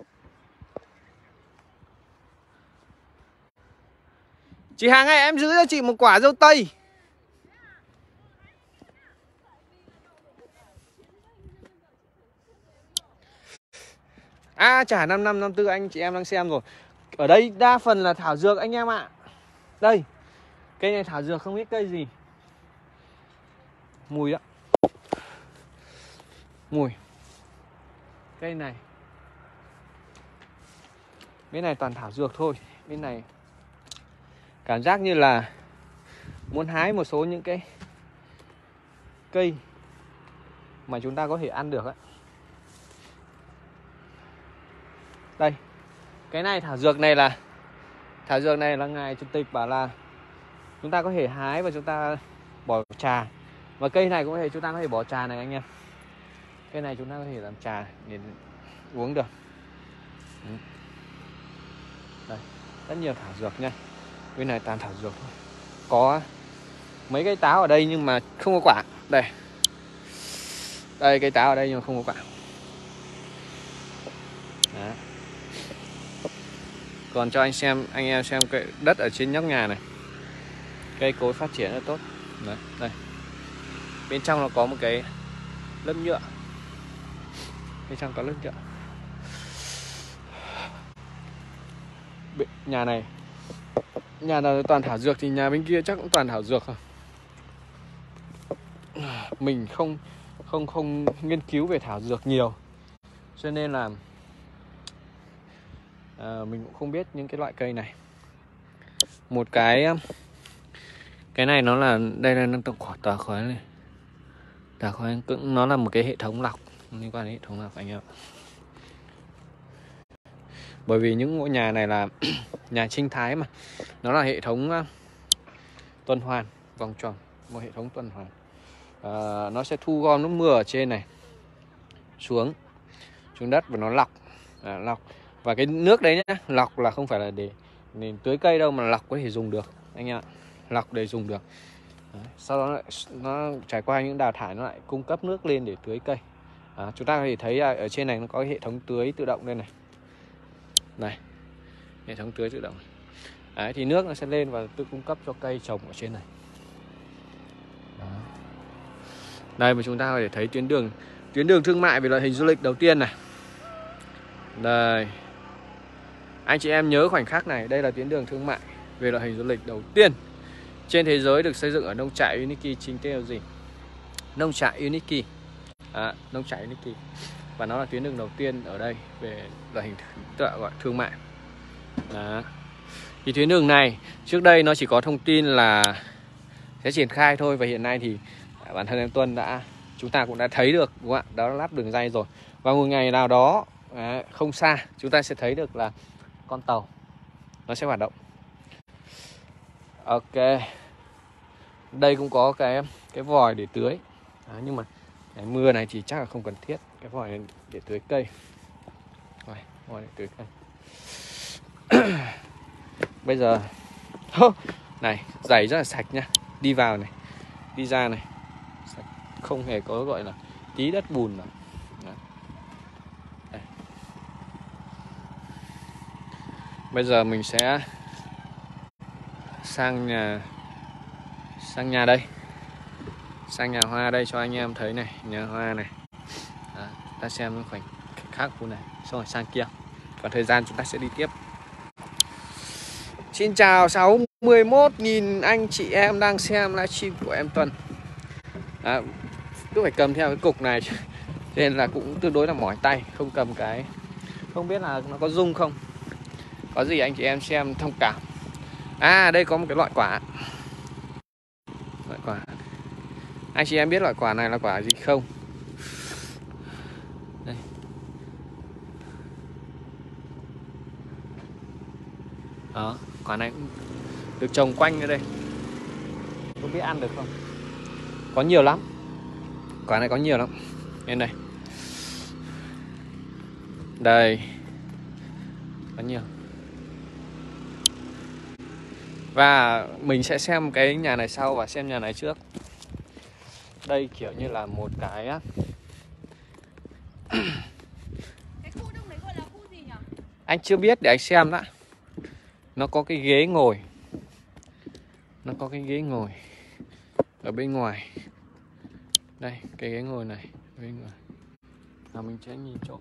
Chị Hàng ơi, em giữ cho chị một quả dâu tây. À trả năm năm năm tư anh chị em đang xem rồi. Ở đây đa phần là thảo dược anh em ạ. Đây. Cây này thảo dược không biết cây gì. Mùi đó. Mùi. Cây này. Bên này toàn thảo dược thôi. Bên này cảm giác như là muốn hái một số những cái cây mà chúng ta có thể ăn được ấy. Đây. Cái này thảo dược này là thảo dược này là ngài chủ tịch bảo là chúng ta có thể hái và chúng ta bỏ trà. Và cây này cũng có thể chúng ta có thể bỏ trà này anh em. Cây này chúng ta có thể làm trà để uống được. Đây, rất nhiều thảo dược nha. Bên này toàn thảo dược thôi. Có mấy cây táo ở đây nhưng mà không có quả. Đây. Đây cây táo ở đây nhưng mà không có quả. Đó. Còn cho anh xem, anh em xem cái đất ở trên nóc nhà này, cây cối phát triển rất tốt. Đấy, đây bên trong nó có một cái lớp nhựa, bên trong có lớp nhựa. Nhà này, nhà nào toàn thảo dược thì nhà bên kia chắc cũng toàn thảo dược thôi. Mình không không không nghiên cứu về thảo dược nhiều, cho nên là à, mình cũng không biết những cái loại cây này. Một cái cái này nó là, đây là nó tỏa tỏa khói này, tỏa khói cũng nó là một cái hệ thống lọc, liên quan đến hệ thống lọc anh em. Bởi vì những ngôi nhà này là nhà sinh thái mà, nó là hệ thống uh, tuần hoàn vòng tròn, một hệ thống tuần hoàn. Uh, nó sẽ thu gom nước mưa ở trên này xuống xuống đất và nó lọc, à, lọc. Và cái nước đấy nhá, lọc là không phải là để, để tưới cây đâu, mà lọc có thể dùng được anh em ạ, lọc để dùng được. Đấy. Sau đó nó trải qua những đào thải, nó lại cung cấp nước lên để tưới cây. À, chúng ta có thể thấy ở trên này nó có cái hệ thống tưới tự động đây này, này hệ thống tưới tự động. Đấy, thì nước nó sẽ lên và tự cung cấp cho cây trồng ở trên này. Đó. Đây mà chúng ta có thể thấy tuyến đường tuyến đường thương mại về loại hình du lịch đầu tiên này. Đây, anh chị em nhớ khoảnh khắc này, đây là tuyến đường thương mại về loại hình du lịch đầu tiên trên thế giới được xây dựng ở nông trại Uniki. Chính tên là gì? Nông trại Uniki. À, nông trại Uniki. Và nó là tuyến đường đầu tiên ở đây về loại hình gọi thương mại. Đó. Thì tuyến đường này trước đây nó chỉ có thông tin là sẽ triển khai thôi, và hiện nay thì bản thân em Tuân đã chúng ta cũng đã thấy được, đúng không ạ? Đó là lắp đường ray rồi. Và một ngày nào đó à, không xa chúng ta sẽ thấy được là con tàu nó sẽ hoạt động. Ok, đây cũng có cái cái vòi để tưới. Đó, nhưng mà cái mưa này thì chắc là không cần thiết, cái vòi này để tưới cây. Vòi, vòi để tưới cây. Bây giờ này, giày rất là sạch nhá, đi vào này, đi ra này, sạch, không hề có gọi là tí đất bùn nào. Bây giờ mình sẽ sang nhà sang nhà đây, sang nhà hoa đây cho anh em thấy này, nhà hoa này. Đó, ta xem khoảnh khắc khu này, xong rồi sang kia. Còn thời gian chúng ta sẽ đi tiếp. Xin chào sáu mươi mốt nghìn anh chị em đang xem livestream của em Tuân. À, cứ phải cầm theo cái cục này nên là cũng tương đối là mỏi tay, không cầm cái, không biết là nó có rung không. Có gì anh chị em xem thông cảm. À, đây có một cái loại quả. Loại quả. Anh chị em biết loại quả này là quả gì không? Đây. Đó, quả này cũng được trồng quanh ở đây. Không biết ăn được không? Có nhiều lắm. Quả này có nhiều lắm. Bên đây. Đây. Có nhiều. Và mình sẽ xem cái nhà này sau và xem nhà này trước. Đây kiểu như là một cái Cái khu đông đấy gọi là khu gì nhỉ? anh chưa biết, để anh xem đã. Nó có cái ghế ngồi. Nó có cái ghế ngồi ở bên ngoài. Đây, cái ghế ngồi này bên ngoài. Nào mình sẽ nhìn trộm.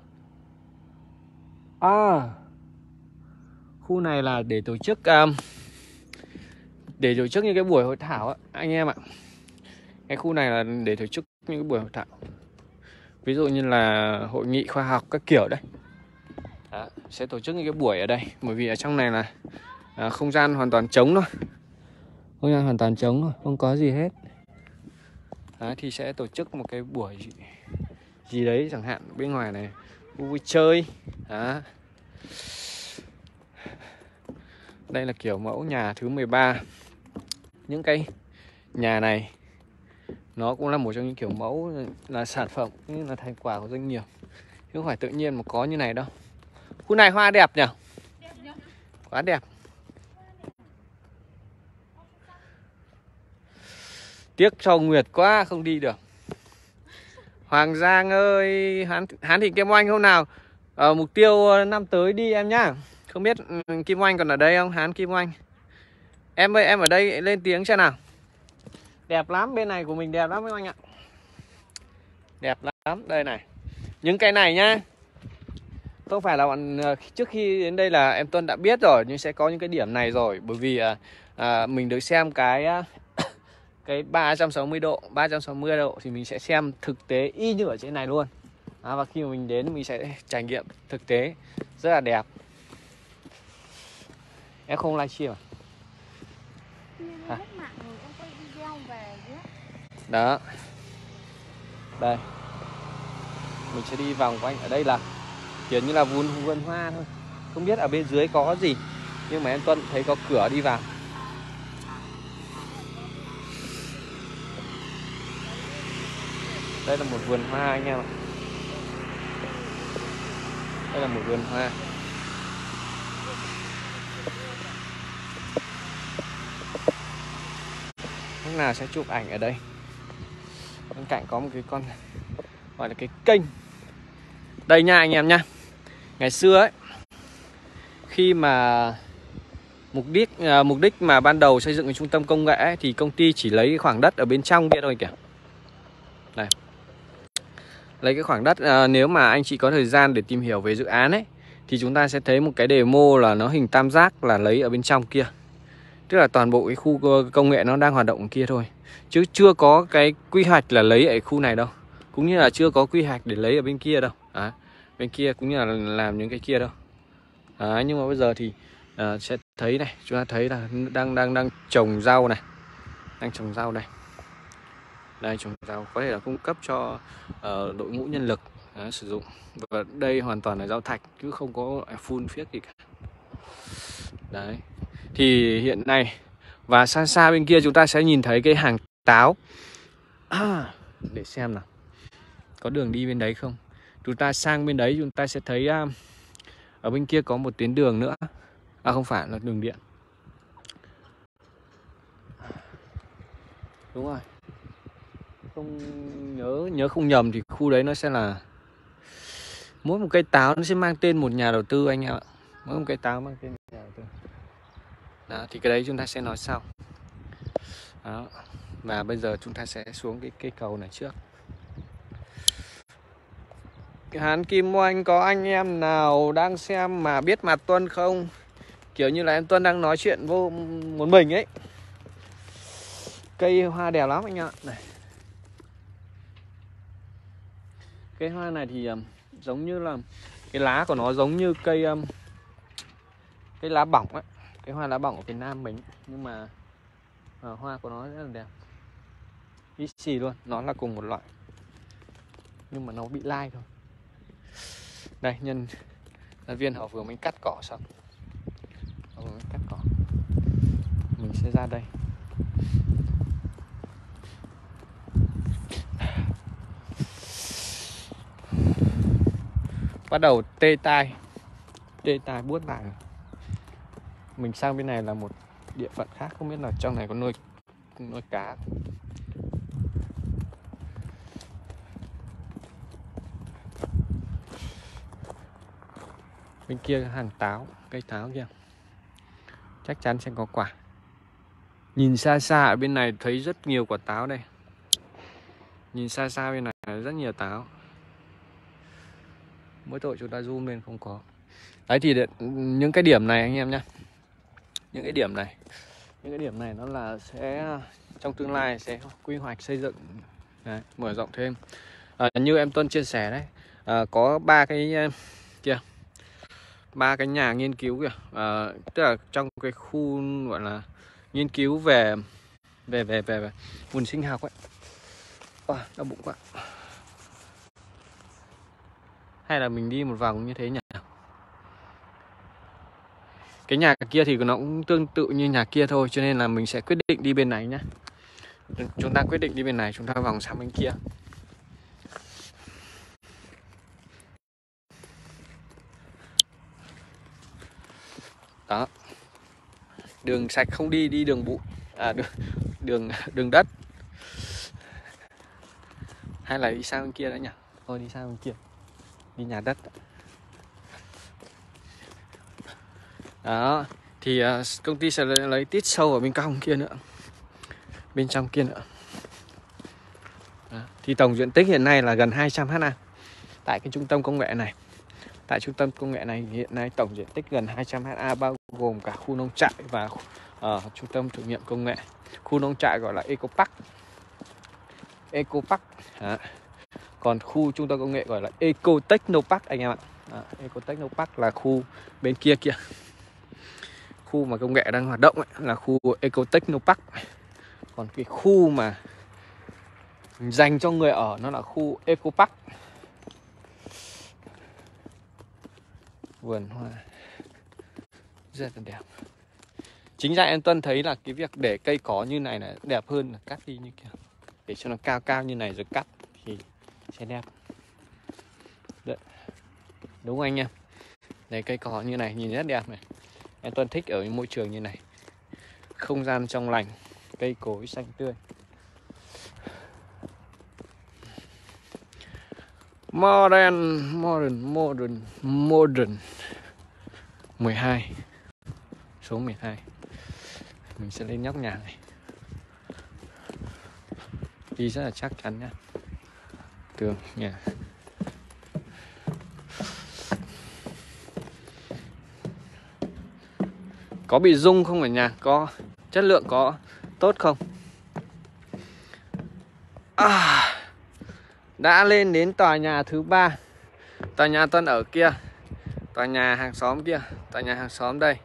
À, khu này là để tổ chức um, để tổ chức những cái buổi hội thảo á, anh em ạ. Cái khu này là để tổ chức những cái buổi hội thảo, ví dụ như là hội nghị khoa học các kiểu đấy. Đó, sẽ tổ chức những cái buổi ở đây, bởi vì ở trong này là à, không gian hoàn toàn trống thôi, không gian hoàn toàn trống thôi, không có gì hết. Đó, thì sẽ tổ chức một cái buổi gì, gì đấy chẳng hạn bên ngoài này, vui chơi. Đó. Đây là kiểu mẫu nhà thứ mười ba. Những cái nhà này nó cũng là một trong những kiểu mẫu, là sản phẩm, như là thành quả của doanh nghiệp, chứ không phải tự nhiên mà có như này đâu. Khu này hoa đẹp nhỉ? Quá đẹp. Tiếc cho Nguyệt quá không đi được. Hoàng Giang ơi, Hán, Hán Thị Kim Oanh hôm nào ờ, mục tiêu năm tới đi em nhá. Không biết Kim Oanh còn ở đây không? Hán Kim Oanh. Em ơi, em ở đây lên tiếng xem nào. Đẹp lắm, bên này của mình đẹp lắm các anh ạ. Đẹp lắm, đây này. Những cái này nhá, không phải là bọn trước khi đến đây là em Tuân đã biết rồi, nhưng sẽ có những cái điểm này rồi. Bởi vì à, à, mình được xem cái cái ba trăm sáu mươi độ, ba trăm sáu mươi độ thì mình sẽ xem thực tế y như ở trên này luôn. À, và khi mà mình đến mình sẽ trải nghiệm thực tế rất là đẹp. Em không livestream à? Hả? Đó. Đây. Mình sẽ đi vòng quanh. Ở đây là kiểu như là vườn vườn hoa thôi. Không biết ở bên dưới có gì, nhưng mà em Tuân thấy có cửa đi vào. Đây là một vườn hoa anh em ạ. Đây là một vườn hoa. Lúc nào sẽ chụp ảnh ở đây. Bên cạnh có một cái con gọi là cái kênh. Đây nha anh em nhá. Ngày xưa ấy, khi mà mục đích uh, mục đích mà ban đầu xây dựng cái trung tâm công nghệ ấy, thì công ty chỉ lấy cái khoảng đất ở bên trong kia thôi kìa. Đây. Lấy cái khoảng đất, uh, nếu mà anh chị có thời gian để tìm hiểu về dự án ấy, thì chúng ta sẽ thấy một cái demo là nó hình tam giác là lấy ở bên trong kia. Tức là toàn bộ cái khu công nghệ nó đang hoạt động ở kia thôi, chứ chưa có cái quy hoạch là lấy ở khu này đâu, cũng như là chưa có quy hoạch để lấy ở bên kia đâu. Đó. Bên kia cũng như là làm những cái kia đâu. Đó. Nhưng mà bây giờ thì uh, sẽ thấy này, chúng ta thấy là đang đang đang trồng rau này, đang trồng rau này. Đây, trồng rau có thể là cung cấp cho uh, đội ngũ nhân lực uh, sử dụng. Và đây hoàn toàn là rau thạch chứ không có phun phiếc gì cả. Đấy. Thì hiện nay và xa xa bên kia chúng ta sẽ nhìn thấy cái hàng táo. À, để xem nào, có đường đi bên đấy không. Chúng ta sang bên đấy chúng ta sẽ thấy uh, ở bên kia có một tuyến đường nữa. À không phải, là đường điện. Đúng rồi. Không nhớ nhớ không nhầm thì khu đấy nó sẽ là mỗi một cây táo nó sẽ mang tên một nhà đầu tư anh em ạ. Mỗi một cây táo mang tên một nhà đầu tư. Đó, thì cái đấy chúng ta sẽ nói sau. Đó. Và bây giờ chúng ta sẽ xuống cái cây cầu này trước. Hán Kim Oanh, có anh em nào đang xem mà biết mặt Tuân không? Kiểu như là em Tuân đang nói chuyện vô một mình ấy. Cây hoa đẹp lắm anh ạ. Này. Cây hoa này thì um, giống như là cái lá của nó giống như cây um, cây lá bỏng ấy. Cái hoa lá bỏng ở Việt Nam mình. Nhưng mà uh, hoa của nó rất là đẹp. Y xì luôn, nó là cùng một loại. Nhưng mà nó bị lai thôi. Đây, nhân nhân viên họ vừa mới cắt cỏ xong. Họ vừa mới cắt cỏ. Mình sẽ ra đây. Bắt đầu tê tai. Tê tai buốt lại. Mình sang bên này là một địa phận khác, không biết là trong này có nuôi nuôi cá. Bên kia hàng táo, cây táo kia. Chắc chắn sẽ có quả. Nhìn xa xa ở bên này thấy rất nhiều quả táo đây. Nhìn xa xa bên này rất nhiều táo. Mỗi tội chúng ta zoom lên không có. Đấy thì những cái điểm này anh em nhé. Những cái điểm này Những cái điểm này nó là sẽ trong tương lai sẽ quy hoạch xây dựng. Đấy, mở rộng thêm. À, như em Tuân chia sẻ đấy, à, có ba cái kia, ba cái nhà nghiên cứu kìa, à, tức là trong cái khu gọi là nghiên cứu về về về về, về nguồn sinh học ấy. À, đau bụng quá. Hay là mình đi một vòng như thế nhỉ? Cái nhà kia thì nó cũng tương tự như nhà kia thôi, cho nên là mình sẽ quyết định đi bên này nhé. Chúng ta quyết định đi bên này, chúng ta vòng sang bên kia. Đó. Đường sạch không đi, đi đường bụi. À đường đường đường đất. Hay là đi sang bên kia đã nhỉ? Thôi đi sang bên kia, đi nhà đất. Đó, thì uh, công ty sẽ lấy, lấy tít sâu ở bên trong kia nữa, bên trong kia nữa. Đó. Thì tổng diện tích hiện nay là gần hai trăm héc ta tại cái trung tâm công nghệ này. Tại trung tâm công nghệ này hiện nay tổng diện tích gần hai trăm héc ta, bao gồm cả khu nông trại và uh, trung tâm thử nghiệm công nghệ. Khu nông trại gọi là Eco Park, Eco Park. Đó. Còn khu trung tâm công nghệ gọi là Eco Techno Park anh em ạ. Đó. Eco Techno Park là khu bên kia kia. Khu mà công nghệ đang hoạt động ấy, là khu Eco Techno Park. Còn cái khu mà dành cho người ở nó là khu Eco Park. Vườn hoa rất là đẹp. Chính ra em Tuân thấy là cái việc để cây cỏ như này là đẹp hơn là cắt đi như kia. Để cho nó cao cao như này rồi cắt thì sẽ đẹp. Đấy. Đúng không anh em? Đây cây cỏ như này nhìn rất đẹp này. Em Tuân thích ở môi trường như này. Không gian trong lành, cây cối xanh tươi. Modern, modern, modern, modern. mười hai. Số mười hai. Mình sẽ lên nhóc nhà này. Đi rất là chắc chắn nhá. Tường nhà. Có bị rung không ở nhà? Có chất lượng có tốt không? À, đã lên đến tòa nhà thứ ba. Tòa nhà Tuân ở kia. Tòa nhà hàng xóm kia. Tòa nhà hàng xóm đây.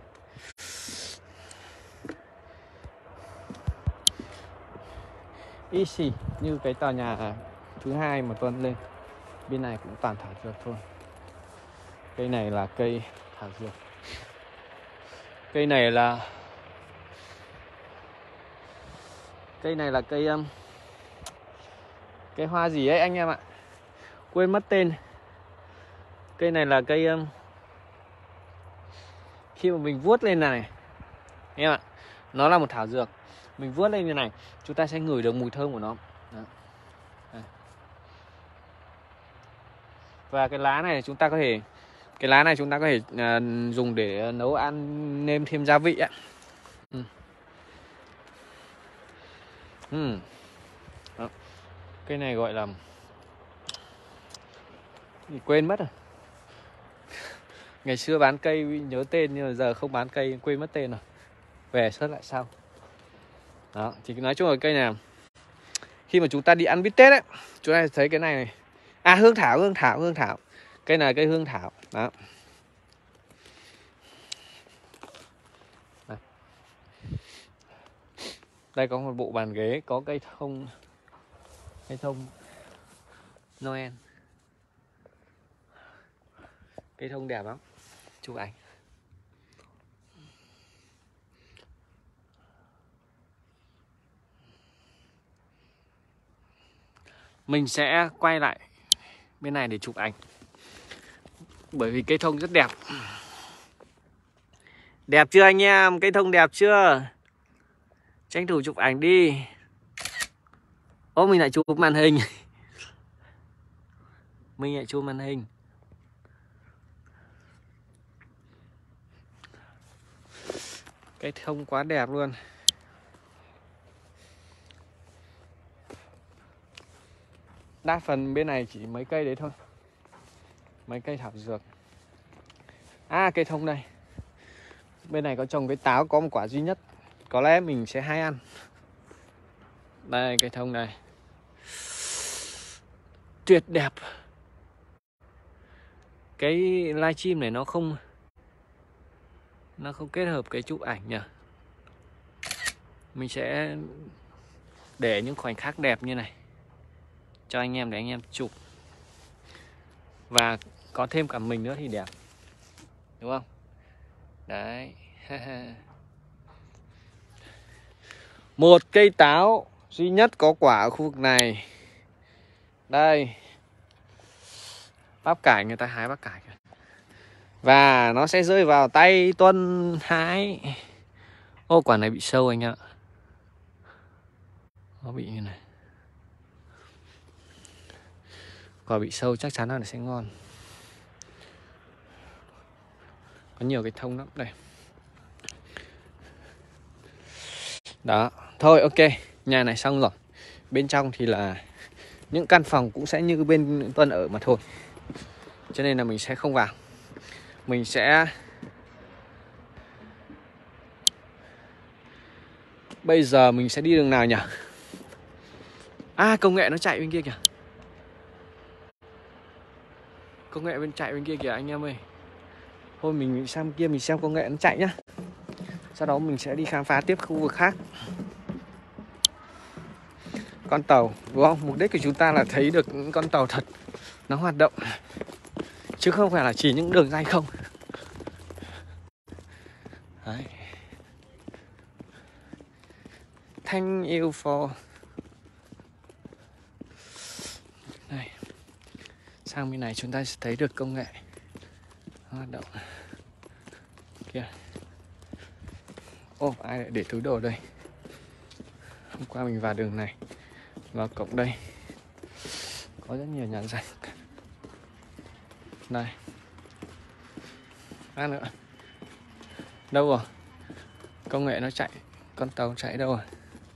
Easy như cái tòa nhà thứ hai mà Tuân lên. Bên này cũng toàn thảo dược thôi. Cây này là cây thảo dược. Cây này là Cây này là cây um, cây hoa gì ấy anh em ạ. Quên mất tên. Cây này là cây um, khi mà mình vuốt lên này, này em ạ, nó là một thảo dược. Mình vuốt lên như này, chúng ta sẽ ngửi được mùi thơm của nó. Đó. Đây. Và cái lá này chúng ta có thể Cái lá này chúng ta có thể uh, dùng để nấu ăn, nêm thêm gia vị ạ. Ừ. Ừ. Đó. Cây này gọi là quên mất rồi. Ngày xưa bán cây nhớ tên nhưng mà giờ không bán cây, quên mất tên rồi. Về search lại sau. Đó, thì nói chung là cây này khi mà chúng ta đi ăn bít tết ấy, chúng ta thấy cái này, này. À hương thảo, hương thảo, hương thảo. Cây này cây hương thảo. Đó. Đây có một bộ bàn ghế có cây thông, cây thông Noel. Cây thông đẹp lắm. Chụp ảnh. Mình sẽ quay lại bên này để chụp ảnh. Bởi vì cây thông rất đẹp. Đẹp chưa anh em? Cây thông đẹp chưa? Tranh thủ chụp ảnh đi. Ô mình lại chụp màn hình. Mình lại chụp màn hình. Cây thông quá đẹp luôn. Đa phần bên này chỉ mấy cây đấy thôi. Mấy cây thảo dược. À cây thông đây. Bên này có trồng cái táo, có một quả duy nhất. Có lẽ mình sẽ hay ăn. Đây cây thông này. Tuyệt đẹp. Cái livestream này nó không Nó không kết hợp cái chụp ảnh nhỉ. Mình sẽ để những khoảnh khắc đẹp như này cho anh em để anh em chụp. Và có thêm cả mình nữa thì đẹp. Đúng không? Đấy. Một cây táo duy nhất có quả ở khu vực này. Đây. Bắp cải, người ta hái bắp cải. Và nó sẽ rơi vào tay Tuân hái. Ô quả này bị sâu anh ạ. Nó bị như này. Quả bị sâu chắc chắn là sẽ ngon. Có nhiều cái thông lắm đây. Đó, thôi ok, nhà này xong rồi. Bên trong thì là những căn phòng cũng sẽ như bên Tuân ở mà thôi. Cho nên là mình sẽ không vào. Mình sẽ bây giờ mình sẽ đi đường nào nhỉ? À, công nghệ nó chạy bên kia kìa. Công nghệ bên chạy bên kia kìa anh em ơi. Thôi mình sang bên kia mình xem công nghệ nó chạy nhá. Sau đó mình sẽ đi khám phá tiếp khu vực khác. Con tàu, đúng không? Mục đích của chúng ta là thấy được những con tàu thật nó hoạt động, chứ không phải là chỉ những đường ray không. Đấy. Thank you for. Đây. Sang bên này chúng ta sẽ thấy được công nghệ hoạt động. Kìa. Ô, ai lại để túi đồ đây? Hôm qua mình vào đường này, vào cổng đây có rất nhiều nhà rách. Đây. À nữa. Đâu rồi? Công nghệ nó chạy, con tàu chạy đâu rồi?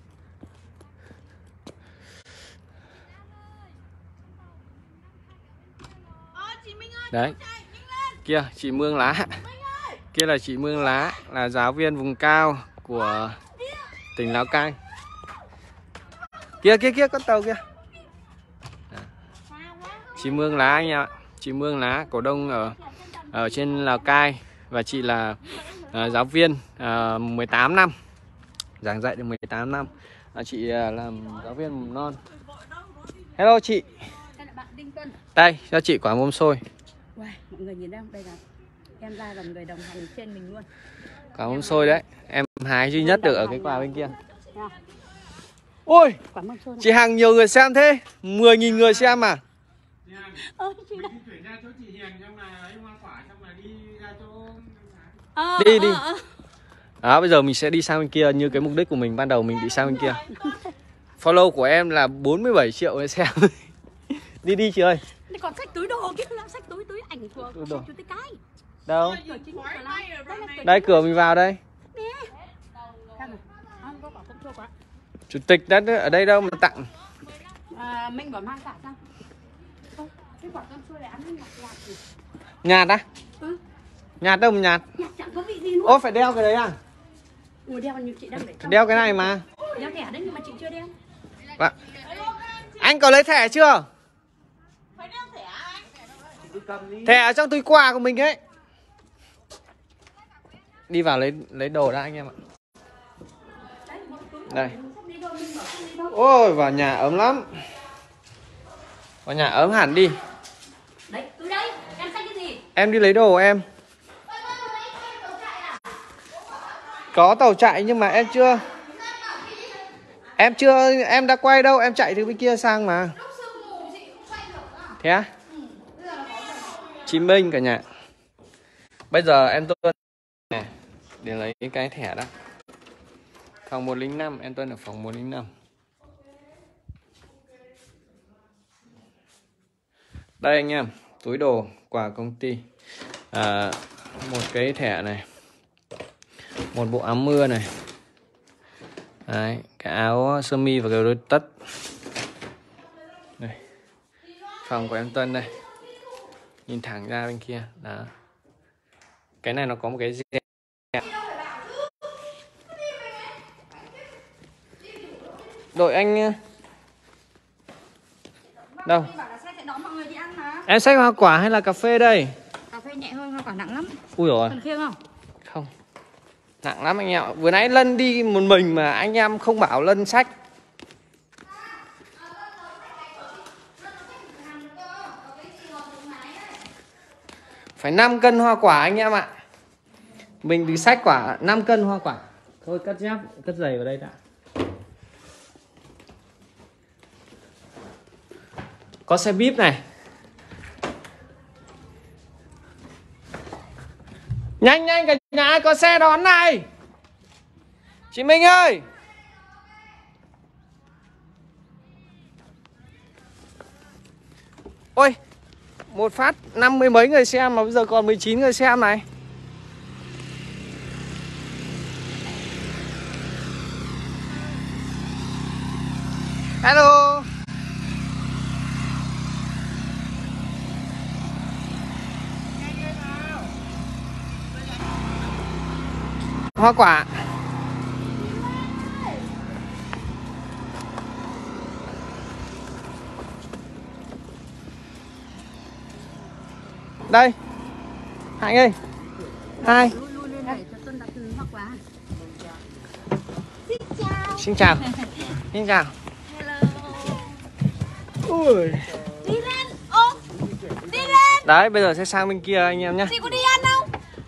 Đấy. Kia, chị Mương Lá. Kia là chị Mương Lá, là giáo viên vùng cao của tỉnh Lào Cai. Kia kia kia con tàu kia. Chị Mương Lá anh em ạ. Chị Mương Lá cổ đông ở ở trên Lào Cai, và chị là uh, giáo viên uh, mười tám năm, giảng dạy được mười tám năm. À, chị uh, làm giáo viên mầm non. Hello chị. Đây cho chị quả mâm xôi. Wow, mọi người nhìn đây, đây là em ra là người đồng hành trên mình luôn. Quả mâm xôi đấy, em hái duy nhất được ở cái quả bên kia. Ôi, chị Hằng nhiều người xem thế, mười nghìn người xem à? Đi đi. Đó, bây giờ mình sẽ đi sang bên kia như cái mục đích của mình ban đầu mình đi sang bên kia. Follow của em là bốn mươi bảy triệu người xem. Đi đi chị ơi. Còn xách túi đồ kia, làm xách túi túi ảnh của chủ tịch cái. Đâu? Đây cửa mình vào đây. Chủ tịch đã ở đây đâu mà tặng. À, mình bảo mang cả sang. Cái quả cơm xôi này ăn nhạt nhạt gì? Nhạt á? Ừ. Nhạt đâu mà nhạt? Nhạt chẳng có vị gì luôn. Ô, phải đeo cái đấy à? Ủa, đeo như chị đang để trong. Đeo cái này mà. Đeo thẻ đấy nhưng mà chị chưa đeo. À. Anh có lấy thẻ chưa? Phải đeo thẻ anh. Thẻ ở trong túi quà của mình ấy. Đi vào lấy lấy đồ đã anh em ạ. Đây. Ôi, vào nhà ấm lắm. Vào nhà ấm hẳn đi. Đấy, túi đây, em xách cái gì? Em đi lấy đồ của em. Có tàu chạy nhưng mà em chưa. Em chưa, em đã quay đâu, em chạy từ bên kia sang mà. Thế á? Chí Minh cả nhà. Bây giờ em Tuân này để lấy cái thẻ đó. Phòng một không năm, em Tuân ở phòng một không năm. Đây anh em, túi đồ quà công ty. À, một cái thẻ này. Một bộ áo mưa này. Đấy, cái áo sơ mi và cái đôi tất. Đây. Phòng của em Tuân đây. Nhìn thẳng ra bên kia, đó. Cái này nó có một cái gì? Đội anh đâu? Em xách hoa quả hay là cà phê đây? Cà phê nhẹ hơn, hoa quả nặng lắm. Ui rồi. Cần khiêng không? Không. Nặng lắm anh em ạ. Vừa nãy Lân đi một mình mà anh em không bảo Lân xách. Phải năm cân hoa quả anh em ạ. Mình đi xách quả năm cân hoa quả. Thôi cất dép, cất giày vào đây đã. Có xe bíp này. Nhanh nhanh cả nhà, có xe đón này. Chị Minh ơi. Ôi, một phát năm mươi mấy người xem mà bây giờ còn mười chín người xem này. Hello. Hoa quả. Đây. Hạnh ơi. Hai. Xin chào. Xin chào. Ui. Đi lên. Ô. Đi lên. Đấy, bây giờ sẽ sang bên kia anh em nhé. Chị có đi ăn không?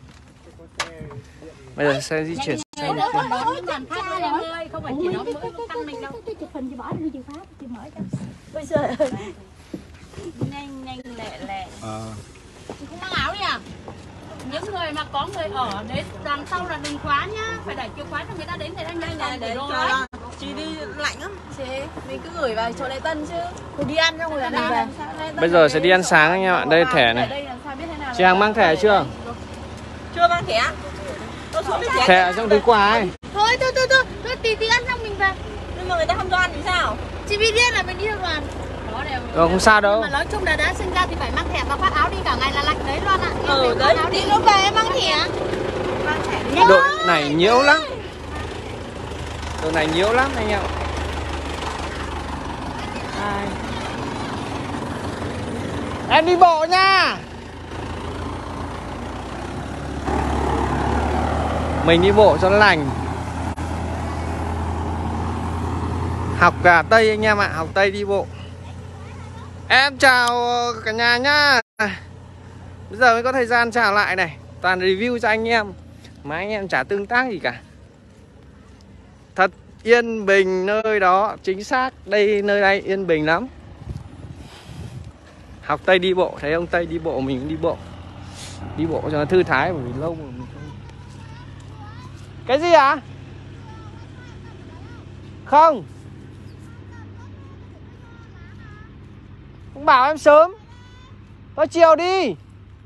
Bây giờ sẽ di chuyển sang bên kia. Không phải chỉ nó mới tăng mình đâu. Tôi chụp hình chị bỏ đi chìa khóa chị mở cho. Ôi trời ơi. Nhanh nhanh lẹ lẹ. À. Chị không mang áo đi à? Những người mà có người ở đến đằng sau là đừng khóa nhá, phải để chìa khóa cho người ta đến thì anh nhanh Này để để rồi. cho chị đi lạnh lắm. Chị mình cứ gửi vào chỗ lễ tân chứ. Thì đi ăn xong rồi mình về. Bây giờ sẽ đi ăn sáng anh em ạ. Đây thẻ này. Chị Hằng mang thẻ chưa? Chưa mang thẻ. Tôi xuống đi thẻ. Thẻ ở trong túi quà ấy. Thôi thôi thôi thôi, thôi tí tí ăn xong mình về. Nhưng mà người ta không cho ăn thì sao? Chị bị điên là mình đi được đoàn. Đó đều. Ờ, không sao đâu. Nhưng mà nói chung là đã sinh ra thì phải mang thẻ và khoác áo đi cả ngày là lạnh đấy luôn ạ. Ừ đấy. Đi lúc về em mang thẻ. Mang thẻ đi. Đội này nhiễu lắm. Đội này nhiễu lắm anh em. Ai. Em đi bộ nha. Mình đi bộ cho nó lành. Học cả Tây anh em ạ, học Tây đi bộ. Em chào cả nhà nhá. Bây giờ mới có thời gian chào lại này. Toàn review cho anh em mà anh em chả tương tác gì cả. Thật yên bình nơi đó. Chính xác, đây nơi đây yên bình lắm. Học Tây đi bộ, thấy ông Tây đi bộ mình cũng đi bộ. Đi bộ cho nó thư thái, bởi vì lâu mà mình không. Cái gì ạ? À? Không. Không bảo em sớm. Thôi chiều đi.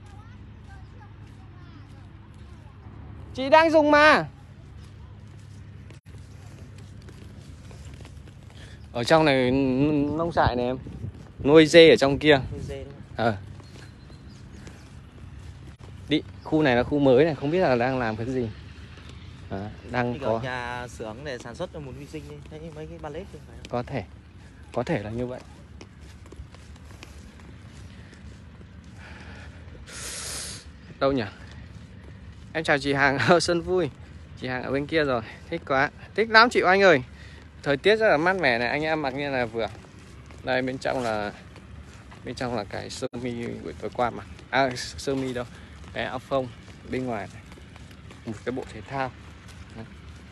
Chị đang dùng mà. Ở trong này nông trại này em. Nuôi dê ở trong kia. Ờ. Đi, khu này là khu mới này, không biết là đang làm cái gì. À, đang thì có nhà xưởng để sản xuất cho một huy sinh đi, thấy mấy cái pallet thì phải. Có thể. Có thể là như vậy. Đâu nhỉ? Em chào chị Hằng ở Xuân Vui. Chị Hằng ở bên kia rồi. Thích quá. Thích lắm chị Oanh ơi. Thời tiết rất là mát mẻ này, anh em mặc như là vừa. Đây bên trong là bên trong là cái sơ mi buổi tối qua mà. À sơ mi đâu. Cái áo phông bên ngoài này. Một cái bộ thể thao. Đấy.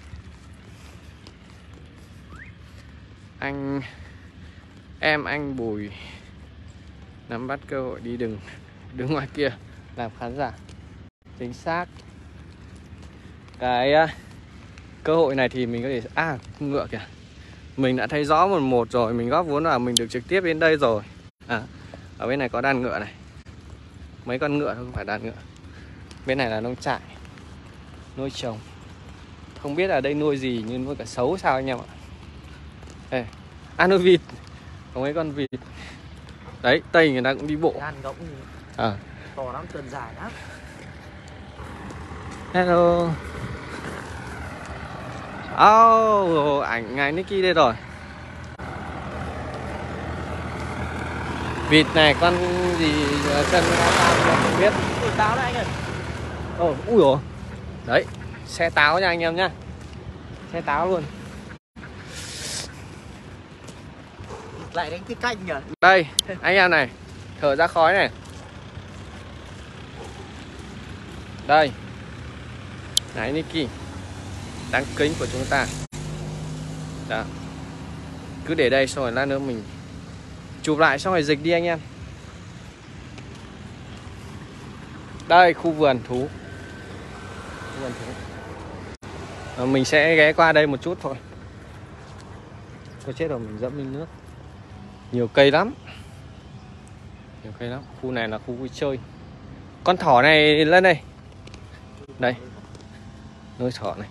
Anh em anh Bùi nắm bắt cơ hội đi đừng đứng ngoài kia làm khán giả. Chính xác. Cái uh, cơ hội này thì mình có thể à ngựa kìa. Mình đã thấy rõ một một rồi, mình góp vốn vào mình được trực tiếp đến đây rồi. À, ở bên này có đàn ngựa này. Mấy con ngựa thôi, không phải đàn ngựa. Bên này là nông trại nuôi trồng. Không biết ở đây nuôi gì, nhưng nuôi cả sấu sao anh em ạ. Ê, à nuôi vịt. Có mấy con vịt. Đấy, Tây người ta cũng đi bộ. Đàn ngỗng gì? À. To lắm, chân dài lắm. Hello. Oh, ảnh ngài Nicky đây rồi. Vịt này con gì chân không biết. Táo đây anh ơi. Ồ, oh, ui dồi. Đấy, xe táo nha anh em nhá. Xe táo luôn. Lại đánh cái canh nhỉ. Đây, anh em này, thở ra khói này. Đây. Ngài Nicky. Đáng kính của chúng ta. Đó. Cứ để đây xong rồi lát nữa mình chụp lại xong rồi dịch đi anh em. Đây khu vườn thú. Khu vườn thú. À, mình sẽ ghé qua đây một chút thôi. Tôi chết rồi, mình dẫm lên nước. Nhiều cây lắm. Nhiều cây lắm. Khu này là khu vui chơi. Con thỏ này lên đây. Đây. Nuôi thỏ này.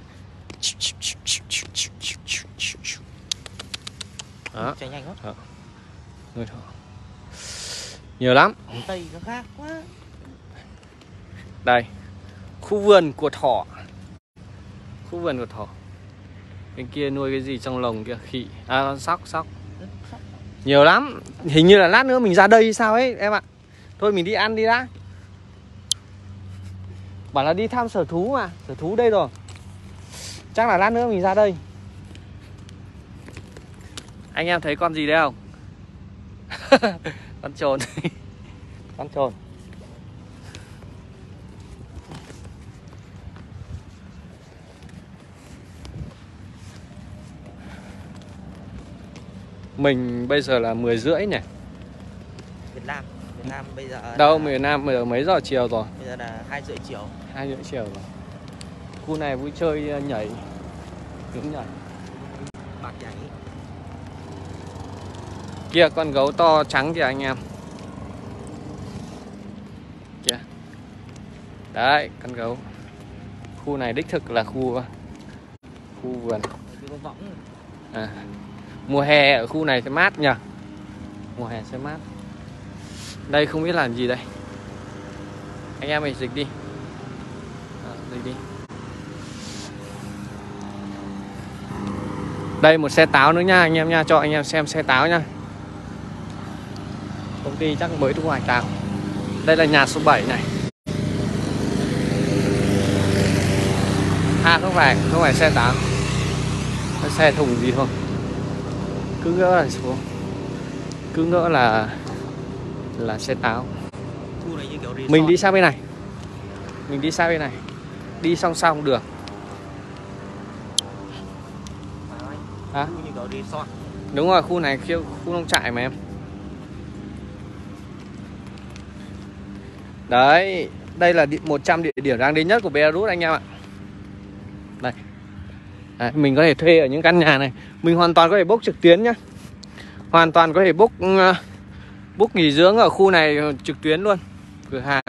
Đó. Chạy nhanh quá. Đó. Nuôi thỏ. Nhiều lắm. Tây nó khác quá. Đây. Khu vườn của thỏ. Khu vườn của thỏ. Bên kia nuôi cái gì trong lồng kia? Khỉ. À con sóc, sóc. Nhiều lắm. Hình như là lát nữa mình ra đây sao ấy em ạ. Thôi mình đi ăn đi đã. Bảo là đi thăm sở thú mà. Sở thú đây rồi. Chắc là lát nữa mình ra đây. Anh em thấy con gì đây không? Con trồn. Con trồn. Mình bây giờ là mười rưỡi nhỉ? Việt Nam, Việt Nam bây giờ Đâu, là... miền Nam bây giờ mấy giờ chiều rồi? Bây giờ là hai rưỡi chiều. Hai rưỡi chiều rồi. Khu này vui chơi nhảy. Đúng nhảy. Bạc nhảy. Kia con gấu to trắng kìa anh em. Kìa. Đấy, con gấu. Khu này đích thực là khu khu vườn. À. Mùa hè ở khu này sẽ mát nhỉ? Mùa hè sẽ mát. Đây không biết làm gì đây. Anh em mình dịch đi. À, dịch đi. Đây một xe táo nữa nha anh em nha, cho anh em xem xe táo nha. Công ty chắc mới thu hoạch táo. Đây là nhà số bảy này. À không phải, không phải xe táo. Xe thùng gì thôi. Cứ ngỡ là xuống. Cứ ngỡ là là xe táo. Này như kiểu mình đi sang bên này. Mình đi sang bên này. Đi song song được. Hả? Như kiểu resort. Đúng rồi, khu này khu, khu nông trại mà em. Đấy, đây là một trăm địa điểm đáng đến nhất của Belarus anh em ạ. Đây. Đấy, mình có thể thuê ở những căn nhà này. Mình hoàn toàn có thể book trực tuyến nhá. Hoàn toàn có thể book uh, book nghỉ dưỡng ở khu này trực tuyến luôn. Cửa hàng.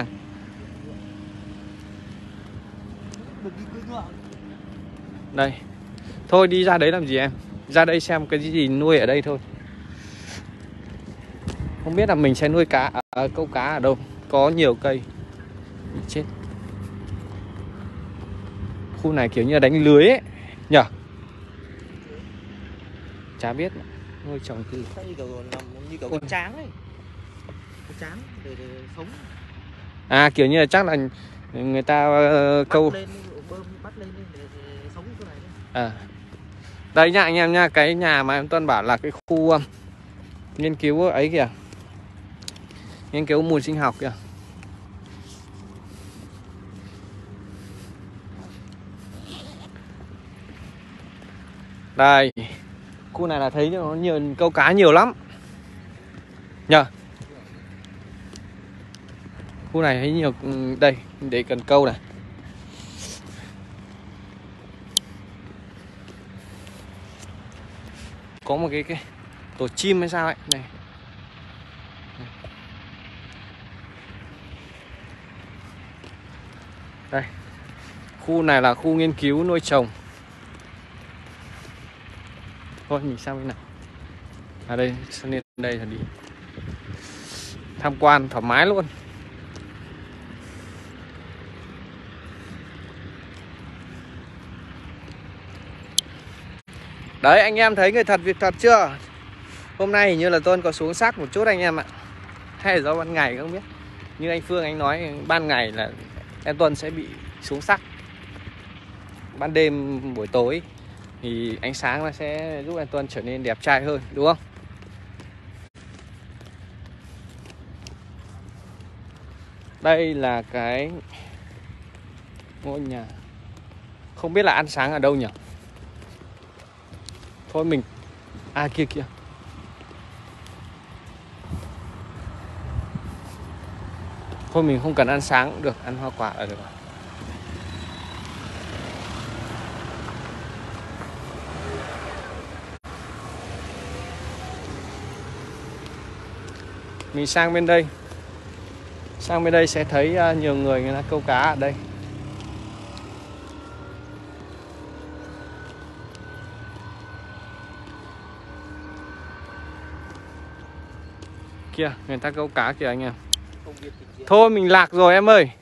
Đây. Thôi đi ra đấy làm gì em? Ra đây xem cái gì nuôi ở đây thôi. Không biết là mình sẽ nuôi cá à, câu cá ở đâu. Có nhiều cây. Chết. Khu này kiểu như là đánh lưới ấy nhở? Chả biết nuôi trồng cái gì. Như kiểu, như kiểu con tráng ấy. Con tráng để, để sống. À kiểu như là chắc là người ta uh, câu bắt lên, bơm bắt lên để, để sống chỗ này. À. Đây nha anh em nha, cái nhà mà em Tuân bảo là cái khu um, nghiên cứu ấy kìa. Nghiên cứu mùn sinh học kìa. Đây. Khu này là thấy nó nhiều câu cá nhiều lắm. Nhờ. Khu này thấy nhiều đây, để cần câu này. Có một cái cái tổ chim hay sao ấy này. Đây. Khu này là khu nghiên cứu nuôi trồng. Thôi mình sang bên này. À đây, sang lên đây là đi tham quan thoải mái luôn. Đấy anh em thấy người thật việc thật chưa? Hôm nay hình như là Tuân có xuống sắc một chút anh em ạ. Hay là do ban ngày không biết. Như anh Phương anh nói ban ngày là em Tuân sẽ bị xuống sắc. Ban đêm buổi tối thì ánh sáng nó sẽ giúp anh Tuân trở nên đẹp trai hơn, đúng không? Đây là cái ngôi nhà. Không biết là ăn sáng ở đâu nhỉ? Thôi mình... À kia kia. Thôi mình không cần ăn sáng cũng được, ăn hoa quả là được. Mình sang bên đây. Sang bên đây sẽ thấy uh, nhiều người người ta câu cá ở đây. Kìa, người ta câu cá kìa anh em. Thôi mình lạc rồi em ơi.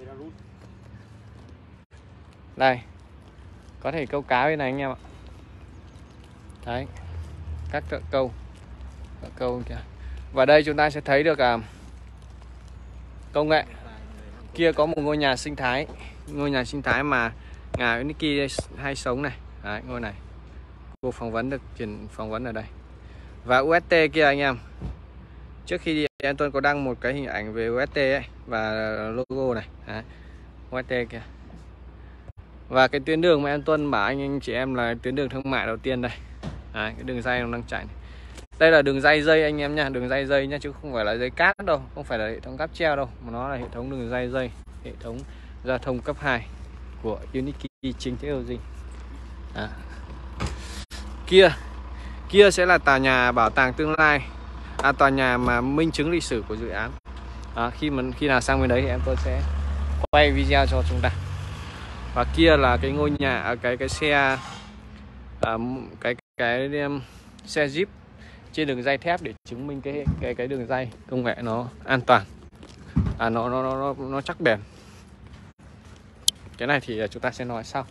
Đây. Có thể câu cá bên này anh em ạ. Đấy. Các thợ câu. Thợ câu kìa. Và đây chúng ta sẽ thấy được uh, công nghệ. Kia có một ngôi nhà sinh thái. Ngôi nhà sinh thái mà ngài Nikki hay sống này. Đấy, ngôi này. Cô phỏng vấn được truyền phỏng vấn ở đây. Và u ét tê kia anh em. Trước khi đi em Tuân có đăng một cái hình ảnh về u ét tê ấy và logo này. Đấy. u ét tê kia. Và cái tuyến đường mà em Tuân bảo anh anh chị em là tuyến đường thương mại đầu tiên đây. Đấy, cái đường dây nó đang chạy này. Đây là đường dây dây anh em nha, đường dây dây nha, chứ không phải là dây cáp đâu, không phải là hệ thống cáp treo đâu, mà nó là hệ thống đường dây dây, hệ thống giao thông cấp hai của Uniki chính Technology. À. Kia, kia sẽ là tòa nhà bảo tàng tương lai, à, tòa nhà mà minh chứng lịch sử của dự án. À, khi mà khi nào sang bên đấy thì em tôi sẽ quay video cho chúng ta. Và kia là cái ngôi nhà, cái cái xe, à, cái cái, cái um, xe Jeep trên đường dây thép để chứng minh cái cái cái đường dây công nghệ nó an toàn, à, nó nó nó nó chắc bền. Cái này thì chúng ta sẽ nói sau.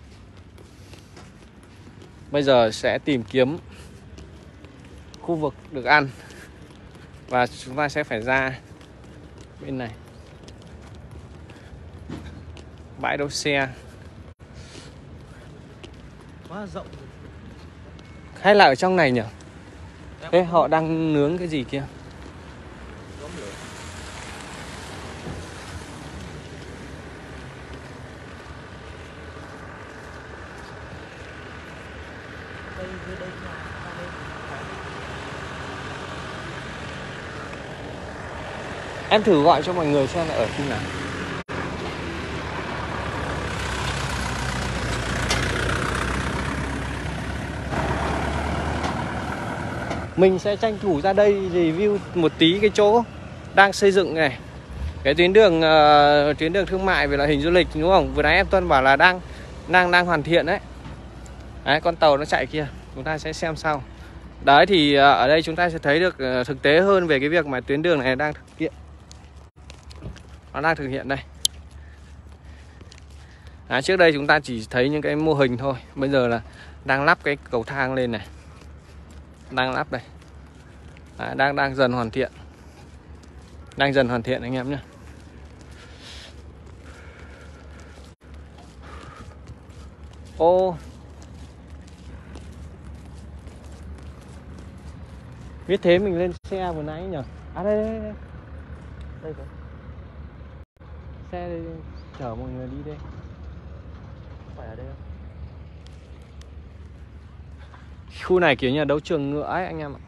Bây giờ sẽ tìm kiếm khu vực được ăn và chúng ta sẽ phải ra bên này, bãi đỗ xe Quá rộng. hay là ở trong này nhỉ? Thế họ đang nướng cái gì kia? Em thử gọi cho mọi người xem là ở khu nào. Mình sẽ tranh thủ ra đây review một tí cái chỗ đang xây dựng này. Cái tuyến đường uh, tuyến đường thương mại về loại hình du lịch đúng không? Vừa nãy em Tuân bảo là đang đang đang hoàn thiện đấy. Đấy, con tàu nó chạy kia, chúng ta sẽ xem sau. Đấy thì uh, ở đây chúng ta sẽ thấy được uh, thực tế hơn về cái việc mà tuyến đường này đang thực hiện. Nó đang thực hiện đây. Đấy, trước đây chúng ta chỉ thấy những cái mô hình thôi. Bây giờ là đang lắp cái cầu thang lên này. Đang lắp đây. Đấy, đang đang dần hoàn thiện. Đang dần hoàn thiện anh em nhé. Ô, biết thế mình lên xe vừa nãy nhỉ? À đây đây đây. Đây đây. Xe đây, chở mọi người đi đây. Phải ở đây không? Khu này kiểu như là đấu trường ngựa ấy anh em ạ.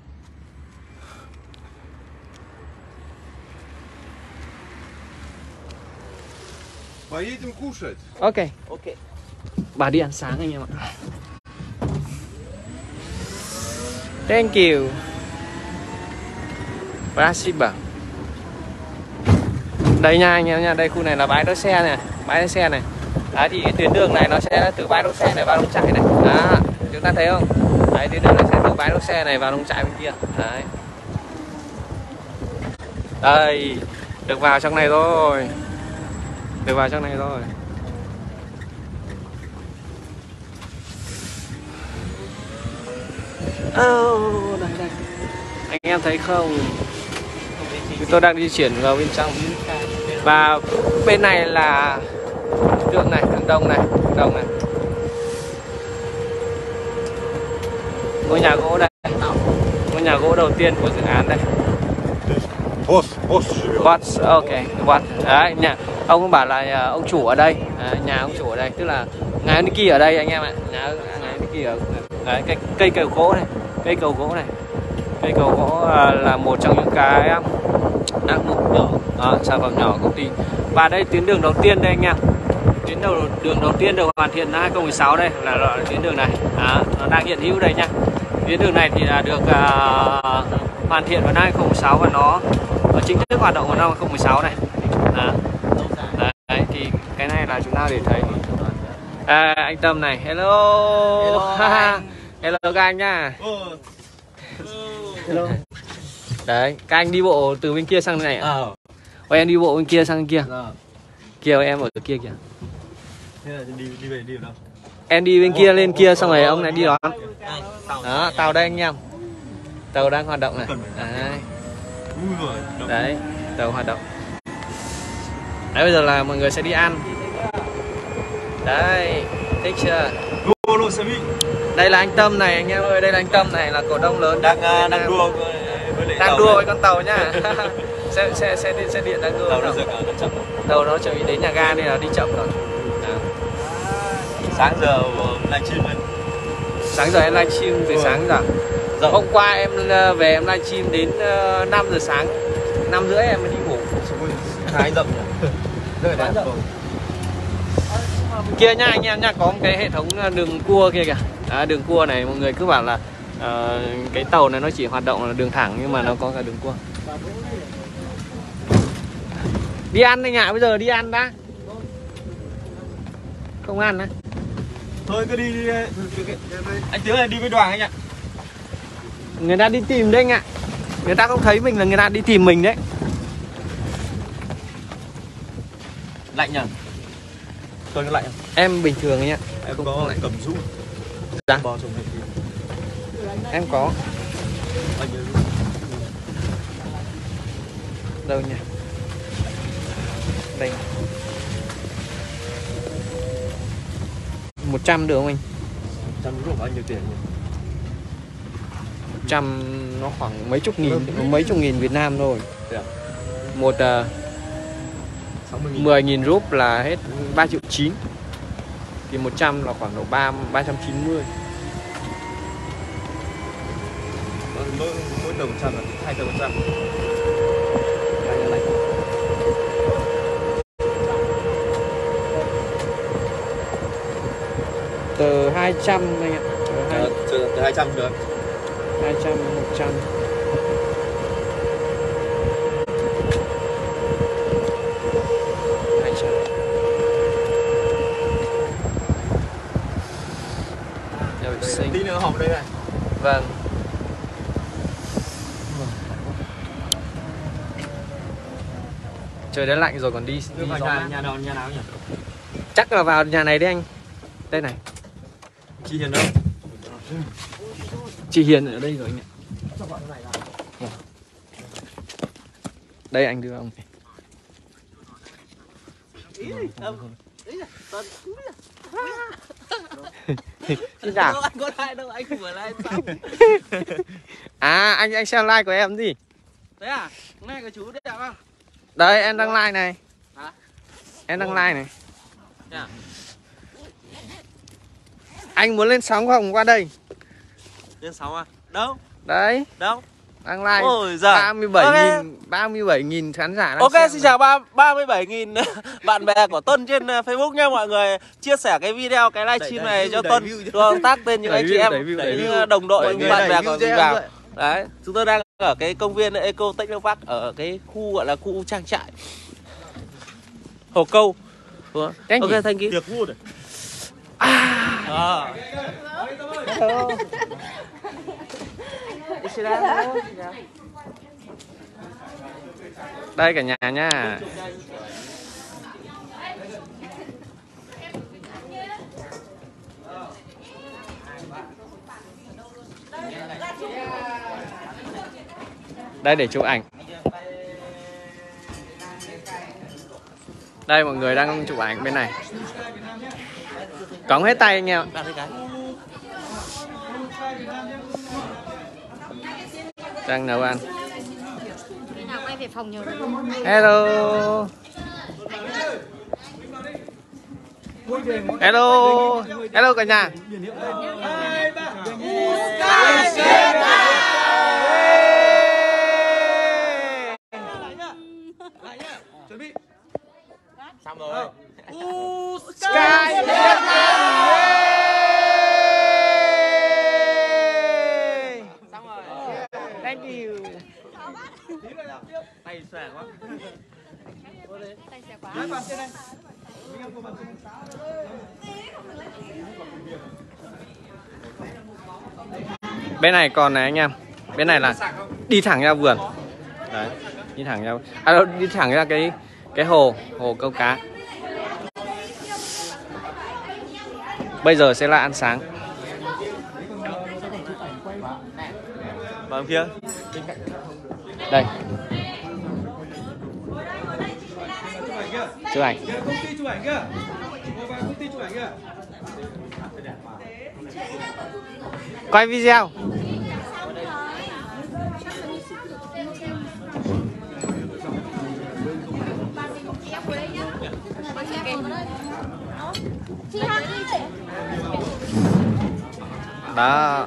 Поедем кушать. Ok. Ok. Bà đi ăn sáng anh em ạ. Thank you. Спасибо. Đây nha anh em nha, đây khu này là bãi đỗ xe này, bãi đỗ xe này. Đấy thì cái tuyến đường này nó sẽ từ bãi đỗ xe này vào nông trại này. Đó, chúng ta thấy không? Đấy, tuyến đường này sẽ từ bãi đỗ xe này vào nông trại bên kia. Đấy. Đây, được vào trong này rồi. Được vào trong này rồi. Oh, đây đây. Anh em thấy không? Chúng tôi đang di chuyển vào bên trong. Và bên này là đường này, đường đông này, đường đông này. Ngôi nhà gỗ đây. Ngôi nhà gỗ đầu tiên của dự án đây. Boss, boss живет. Boss, ok, boss. Đấy, nhà ông cũng bảo là ông chủ ở đây, à, nhà ông chủ ở đây, tức là ngài Nikki ở đây anh em ạ. Nhà ngài Nikki ở đấy, cái cây cầu gỗ này, cây cầu gỗ này. Cây cầu gỗ là một trong những cái hạng mục nhỏ, à, sản phẩm nhỏ của công ty. Và đây tuyến đường đầu tiên đây anh em. Tuyến đầu đường đầu tiên được hoàn thiện năm hai không một sáu đây là, là tuyến đường này. À, nó đang hiện hữu đây nha. Tuyến đường này thì là được uh, hoàn thiện vào năm hai không một sáu và nó, nó chính thức hoạt động vào năm hai không một sáu này. Đó. Đấy, thì cái này là chúng ta để thấy. À, anh Tâm này, hello. Hello, hello các anh nhá. Hello. Đấy, các anh đi bộ từ bên kia sang này ạ. Ờ. Ôi, em đi bộ bên kia sang kia. Kia em ở kia kìa. Thế là đi đi về đi ở đâu? Em đi bên kia lên kia xong rồi ông lại đi đón. Đó, tàu đây anh em. Tàu đang hoạt động này. Đấy. Đấy, tàu hoạt động. Đấy, bây giờ là mọi người sẽ đi ăn. Đấy, thích chưa? Đây là anh Tâm này, anh em ơi, đây là anh Tâm này, là cổ đông lớn. Đang uh, đang đua với đang đua với con tàu nhá. xe xe xe điện xe điện đang đua. Tàu nó dừng nó chậm. Tàu nó chuẩn bị đến nhà ga nên là đi chậm rồi. Đó. Sáng giờ livestream lên. Sáng giờ em livestream từ ừ. sáng giờ. Dạ. Hôm qua em về em livestream đến năm giờ sáng, năm rưỡi em mới đi ngủ. Hai rộng nhỉ? Rất là rộng. Kia nha anh em nha, có một cái hệ thống đường cua kia kìa. À, đường cua này mọi người cứ bảo là uh, cái tàu này nó chỉ hoạt động là đường thẳng nhưng mà nó có cả đường cua. Đi ăn anh ạ, bây giờ đi ăn đã. Không ăn á. Thôi cứ đi, đi anh Tiến này đi với đoàn anh ạ. Người ta đi tìm đấy anh ạ. Người ta không thấy mình là người ta đi tìm mình đấy. Lạnh nhỉ? Tôi có lạnh không? Em bình thường anh ạ. Em không có cầm rũ. Dạ. Bò trong này kia. Em có. Đâu nhỉ? Đây. một trăm được không anh? một trăm rưỡi bao nhiêu tiền nhỉ? một trăm nó khoảng mấy chục nghìn, mấy chục nghìn Việt Nam thôi. À? Một uh, mười nghìn rúp là hết ba triệu chín. Thì một trăm là khoảng độ ba ba trăm chín mươi. Mỗi mỗi tờ một trăm là hai tờ một trăm. Tờ hai trăm anh ạ. Tờ hai trăm được. hai trăm, một trăm. hai trăm. Tí nữa họp đây này. Vâng. Trời đã lạnh rồi còn đi, đi vào nhà, nhà nào nhà nào nhỉ? Chắc là vào nhà này đấy anh. Đây này. Chị Hiền đâu? Chị Hiền ở đây rồi anh ạ. Đây anh đưa ông. Xin chào. Đâu, anh có like đâu, anh vừa like xong. À anh anh xem like của em gì? Thế à? Like của chú đẹp không? Đây em đăng like này. Hả? Em đăng like này. À? Anh muốn lên sóng không? Qua đây. Lên sóng à? Đâu? Đấy. Đâu? Đăng like. Ôi giời. ba mươi bảy nghìn ba mươi bảy nghìn khán giả đang Ok, xem xin này. chào ba mươi bảy nghìn bạn bè của Tuân trên Facebook nha mọi người. Chia sẻ cái video, cái livestream này cho Tuân, cho tác tên những anh chị em, những đồng đội, những bạn bè của mình vào. Đấy, chúng tôi đang ở cái công viên Eco Technopark ở cái khu gọi là khu trang trại Hồ Câu. Ok, thank you. Tiệc vui rồi. À. Đây cả nhà nha. Đây để chụp ảnh. Đây mọi người đang chụp ảnh bên này. Cõng hết tay anh em. Đang nấu ăn. Nào quay về phòng nhiều. Hello. Hello. Hello cả nhà. Chuẩn bị. Xong rồi. Sky Việt Nam. Thank you. Tay xòe quá. Tay xòe quá. Bên này còn này anh em. Bên này là đi thẳng ra vườn. Đấy, đi thẳng ra à, đâu, đi thẳng ra cái cái hồ, hồ câu cá. Bây giờ sẽ là ăn sáng. Vào kia. Đây. Chụp ảnh. Quay video. Đó.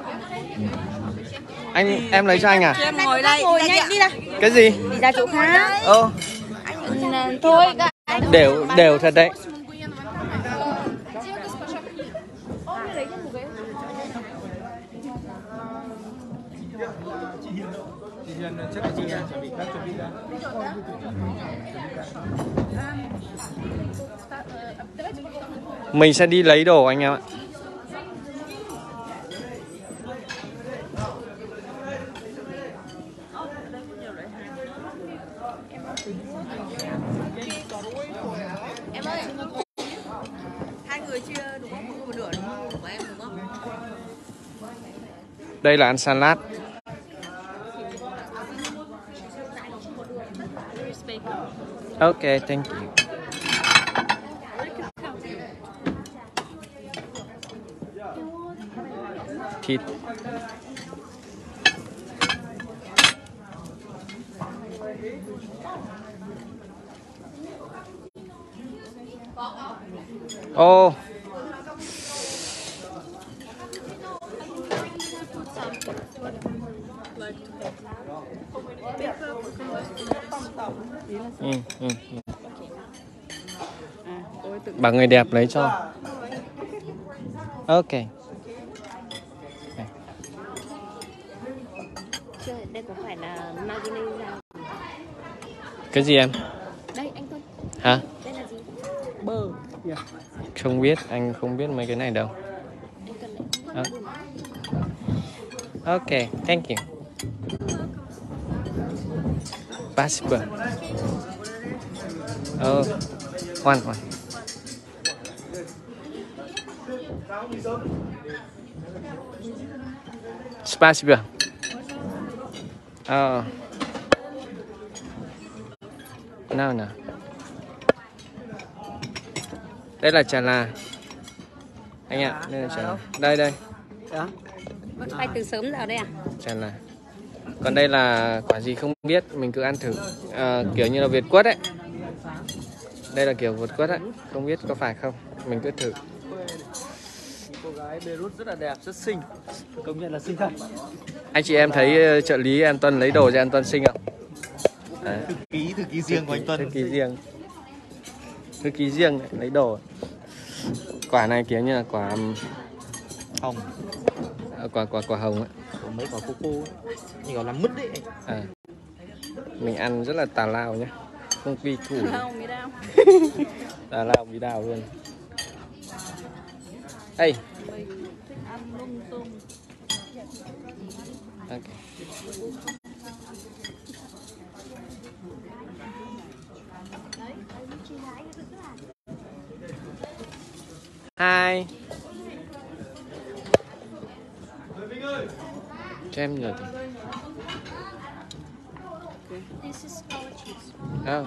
Anh em lấy cho anh à? Em ngồi đây, ngồi nhanh đi ra. Cái gì? Đi ra chỗ khác. Ô. Anh thôi các anh. Đều đều thật đấy. Mình sẽ đi lấy đồ anh em ạ. Em ơi. Hai người chia đúng không? Một người một nửa đúng không? Của em đúng không? Đây là ăn salad. Ok, thank you. Thịt. Ô. Oh. Ừ, ừ, ừ. Bà người đẹp lấy cho. Ok. Đây có phải là mayonnaise ra? Cái gì em? Đây anh Tuân. Hả? Đây là gì? Bơ. Yeah. Không biết, anh không biết mấy cái này đâu. À. Ok, thank you. Passport. Oh, one, one. Спасибо. Oh. No, no. Đây là trà là. Anh ạ, đây là trà là. Đây đây. Đó. Vẫn bay từ sớm giờ đây à? Trà là. Còn đây là quả gì không biết, mình cứ ăn thử. À, kiểu như là Việt quất ấy. Đây là kiểu Việt quất ấy, không biết có phải không, mình cứ thử. Cô gái Beirut rất là đẹp, rất xinh. Công nhận là xinh thật. Anh chị em thấy trợ lý anh Tuân lấy đồ cho anh Tuân xinh không? À. Thư ký, thư ký riêng của anh Tuân. Thư ký riêng. Thư ký riêng này, lấy đồ. Quả này kiểu như là quả hồng. À, quả quả quả hồng ấy. Có mấy quả coco ấy. Như gọi là mứt đấy. À. Mình ăn rất là tào lao nhé. Không quy củ. Tào lao bí đào luôn. Ê. Ok. Hi. Cho em nhiều thì. Oh.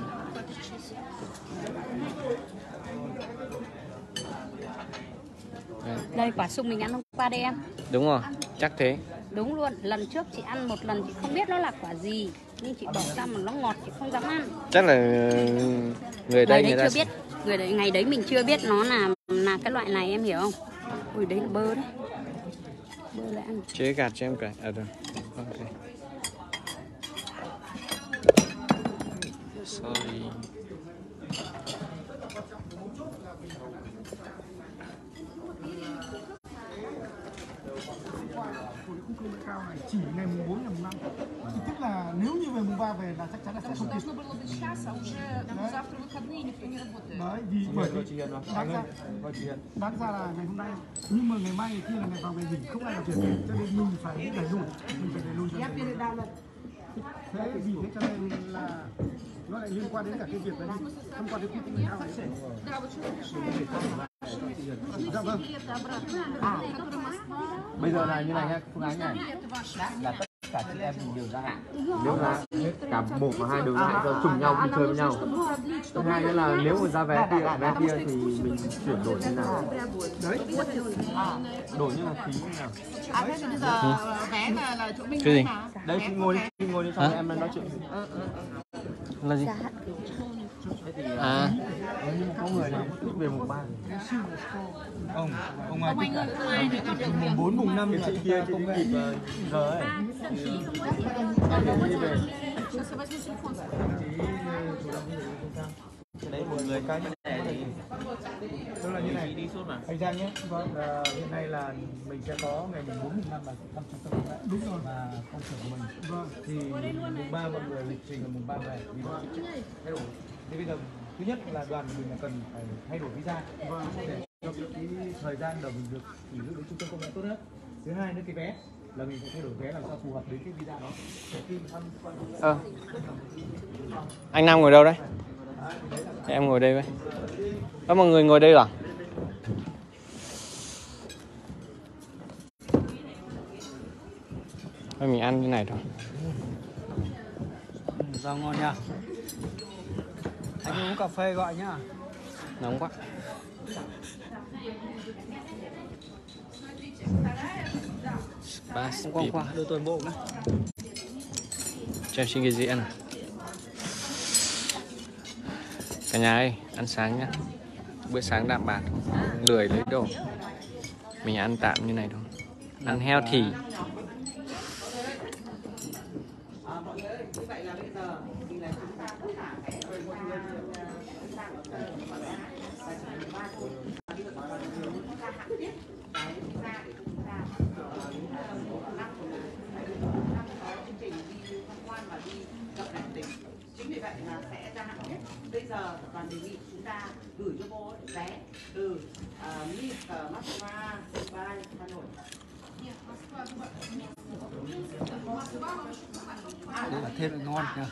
Đây quả sung mình ăn hôm qua đây em. Đúng rồi, chắc thế. Đúng luôn, lần trước chị ăn một lần chị không biết nó là quả gì, nhưng chị bỏ ra mà nó ngọt chị không dám ăn. Chắc là người đây ngày người đấy ta chưa biết, người đấy ngày đấy mình chưa biết nó là là cái loại này em hiểu không? Ui đấy là bơ đấy. Bơ lại ăn. Chế gạt cho em cái. À được. Ok. Sorry. Chỉ ngày mùng bốn ngày mùng năm. qua về là chắc chắn là sẽ không kịp. Должно было быть сейчас, а уже завтра выходные, никто не работает. Đấy, vì bởi vì đáng ra, đáng ra là ngày hôm nay, nhưng mà ngày mai ngày kia là ngày vào ngày nghỉ, không ai làm việc, cho nên mình phải đẩy lùi, mình phải đẩy lùi cho mình. Thế vì thế cho nên là nó lại liên quan đến cả cái việc đấy, không quan đến quy định nào. Да, вот что решаем. Dạ vâng. Bây giờ là như này nhá, phương án này là tất cả chị em mình đều gia hạn. Nếu là cả một và hai đều gia hạn cho trùng nhau đi chơi với nhau. Thứ hai nữa là nếu mà ra vé kia, vé kia thì mình chuyển đổi như nào? Đấy. Đổi như là phí như nào? À thế thì bây giờ vé là là chỗ mình Cái gì? Đây chị ngồi đi, chị ngồi đi xong em nói chuyện. Là gì? À, Nhưng mà có người này thích về mùng ba. Ông, ông ai anh ơi, không ai để còn được tiền. bốn mùng năm Thì chị kia chị kịp giờ ấy. Сейчас я возьму телефон. Cái đấy một người cái vấn đề thì Tức là như này, đi suốt mà. anh Giang nhé, vâng, là hiện nay là mình sẽ có ngày mùng bốn mùng năm là thăm trong tâm lại đúng rồi và công sở của mình. Vâng. Thì mùng ba mọi người lịch trình là mùng ba về vì nó sẽ thay đổi. Thế bây giờ thứ nhất là đoàn của mình là cần phải thay đổi visa vâng. để cho cái thời gian đầu mình được nghỉ dưỡng đến trung tâm công nghệ tốt nhất. Thứ hai nữa cái vé là mình phải thay đổi vé làm sao phù hợp đến cái visa đó. Để khi mà thăm ờ. Anh Nam ngồi đâu đấy? Em ngồi đây với. Có mọi người ngồi đây à? Thôi mình ăn như này thôi. rau ngon nha. Anh uống cà phê gọi nhá. Nóng quá. Hôm qua qua đưa tôi bộ nữa. Cho em xin cái gì ăn. Cả nhà ơi, ăn sáng nhá. Bữa sáng đạm bạc, lười lấy đồ. Mình ăn tạm như này thôi. Ăn healthy. Chính vì vậy là sẽ gia hạn nhất. Bây giờ toàn đề nghị chúng ta gửi cho cô vé từ uh, Minsk, Moscow, Dubai, Hà Nội. Đây là thêm ngon nha.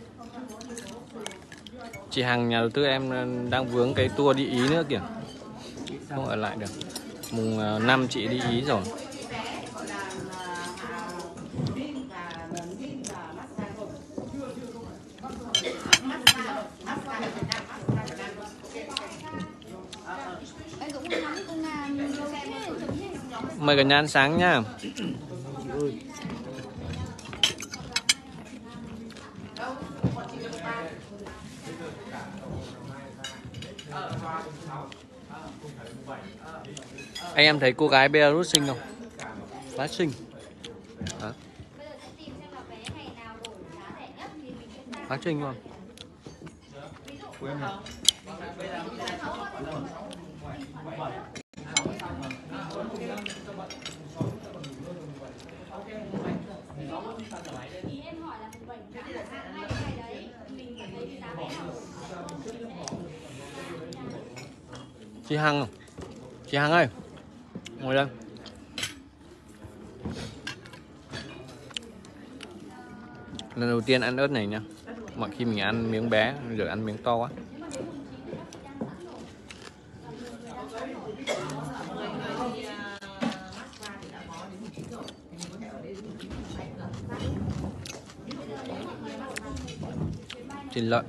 Chị Hằng nhà đầu tư em đang vướng cái tour đi Ý nữa kìa. Không ở lại được. Mùng năm chị đi Ý rồi. Mời cả nhà ăn sáng nhá. Anh em thấy cô gái Belarus xinh không? Quá xinh. Hả? Quá xinh luôn. Chị Hằng, chị Hằng ơi, ngồi đây. Lần đầu tiên ăn ớt này nha. Mọi khi mình ăn miếng bé, giờ ăn miếng to quá. Thịt lợn.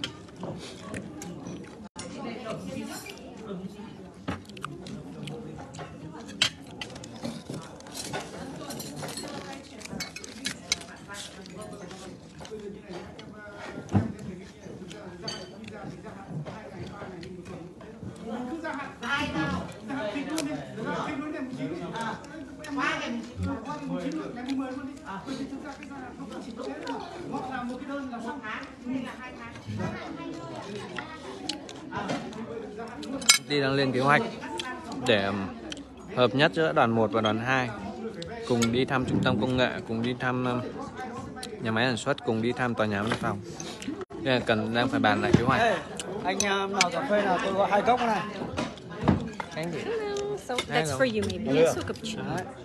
Đi đang lên kế hoạch để hợp nhất giữa đoàn một và đoàn hai, cùng đi thăm trung tâm công nghệ, cùng đi thăm nhà máy sản xuất cùng đi thăm tòa nhà văn phòng. Nên là cần đang phải bàn lại kế hoạch. Ê, anh nào cà phê nào tôi có hai cốc này. Anh thì So that's for you maybe. Yes, a cappuccino.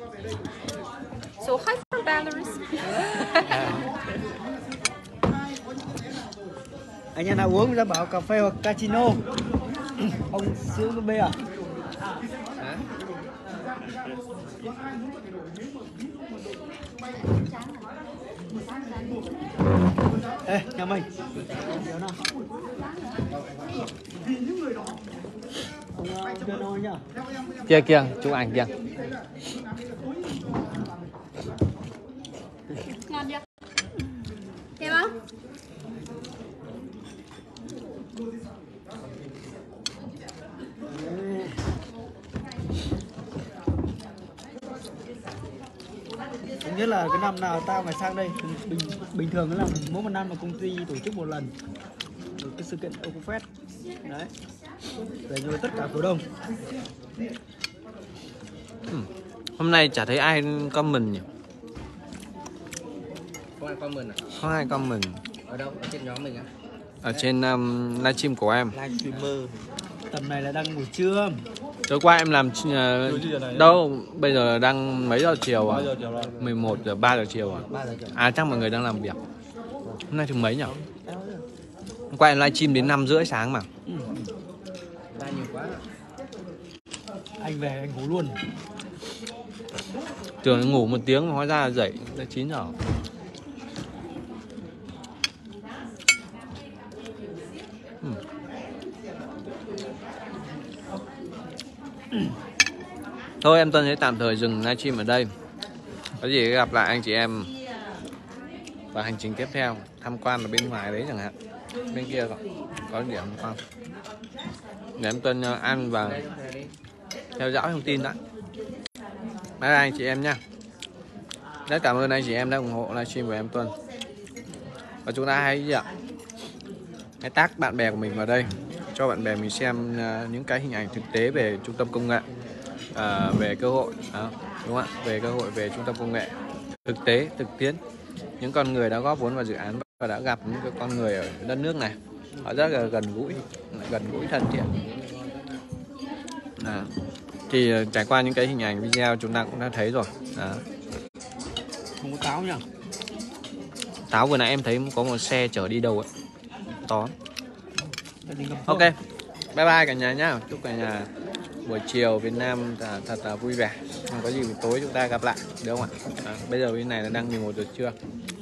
So hi from Belarus. Anh em nào uống ra bảo cà phê hoặc cappuccino. Ông sướng cái bia à? Ê, nhà mình. Ông chưa nói nhá. kia kia chụp ảnh kia. Ngon chưa? Thêm không? Không biết là cái năm nào tao phải sang đây. Bình bình thường là mỗi một năm mà công ty tổ chức một lần cái sự kiện Okofest đấy để cho tất cả cổ đông. Hôm nay chả thấy ai comment nhỉ? Không ai comment à? Không ai comment. Ở đâu? Ở trên nhóm mình á? Ở trên um, livestream của em. Livestreamer. Tầm này là đang buổi trưa. Tối qua em làm uh, đâu? Bây giờ đang mấy giờ chiều à? mười một giờ, ba giờ chiều à? À chắc mọi người đang làm việc. Hôm nay thứ mấy nhỉ? Hôm qua em livestream đến năm rưỡi sáng mà. Ừ. Nhiều quá. Anh về anh ngủ luôn. Tưởng ngủ một tiếng mà hóa ra là dậy đã chín giờ. uhm. Thôi em Tuân sẽ tạm thời dừng livestream ở đây. Có gì gặp lại anh chị em và hành trình tiếp theo, tham quan ở bên ngoài đấy chẳng hạn. Bên kia có, có điểm không? Để em Tuân ăn và theo dõi thông tin đã. Bye bye anh chị em nha. Rất cảm ơn anh chị em đã ủng hộ livestream của em Tuân. Và chúng ta hãy gì ạ? Hãy tag bạn bè của mình vào đây, cho bạn bè mình xem uh, những cái hình ảnh thực tế về trung tâm công nghệ, uh, về cơ hội, đó, đúng không ạ? Về cơ hội về trung tâm công nghệ thực tế, thực tiễn, những con người đã góp vốn vào dự án và đã gặp những cái con người ở đất nước này, họ rất là gần gũi, gần gũi thân thiện. À, thì uh, trải qua những cái hình ảnh video chúng ta cũng đã thấy rồi. Đó. Không có táo nhỉ? Táo vừa nãy em thấy có một xe chở đi đâu ấy, to. Ok, bye bye cả nhà nhá. Chúc cả nhà buổi chiều Việt Nam thật, thật là vui vẻ. Không có gì buổi tối chúng ta gặp lại, được không ạ? À, bây giờ bên này là đang mười một giờ trưa.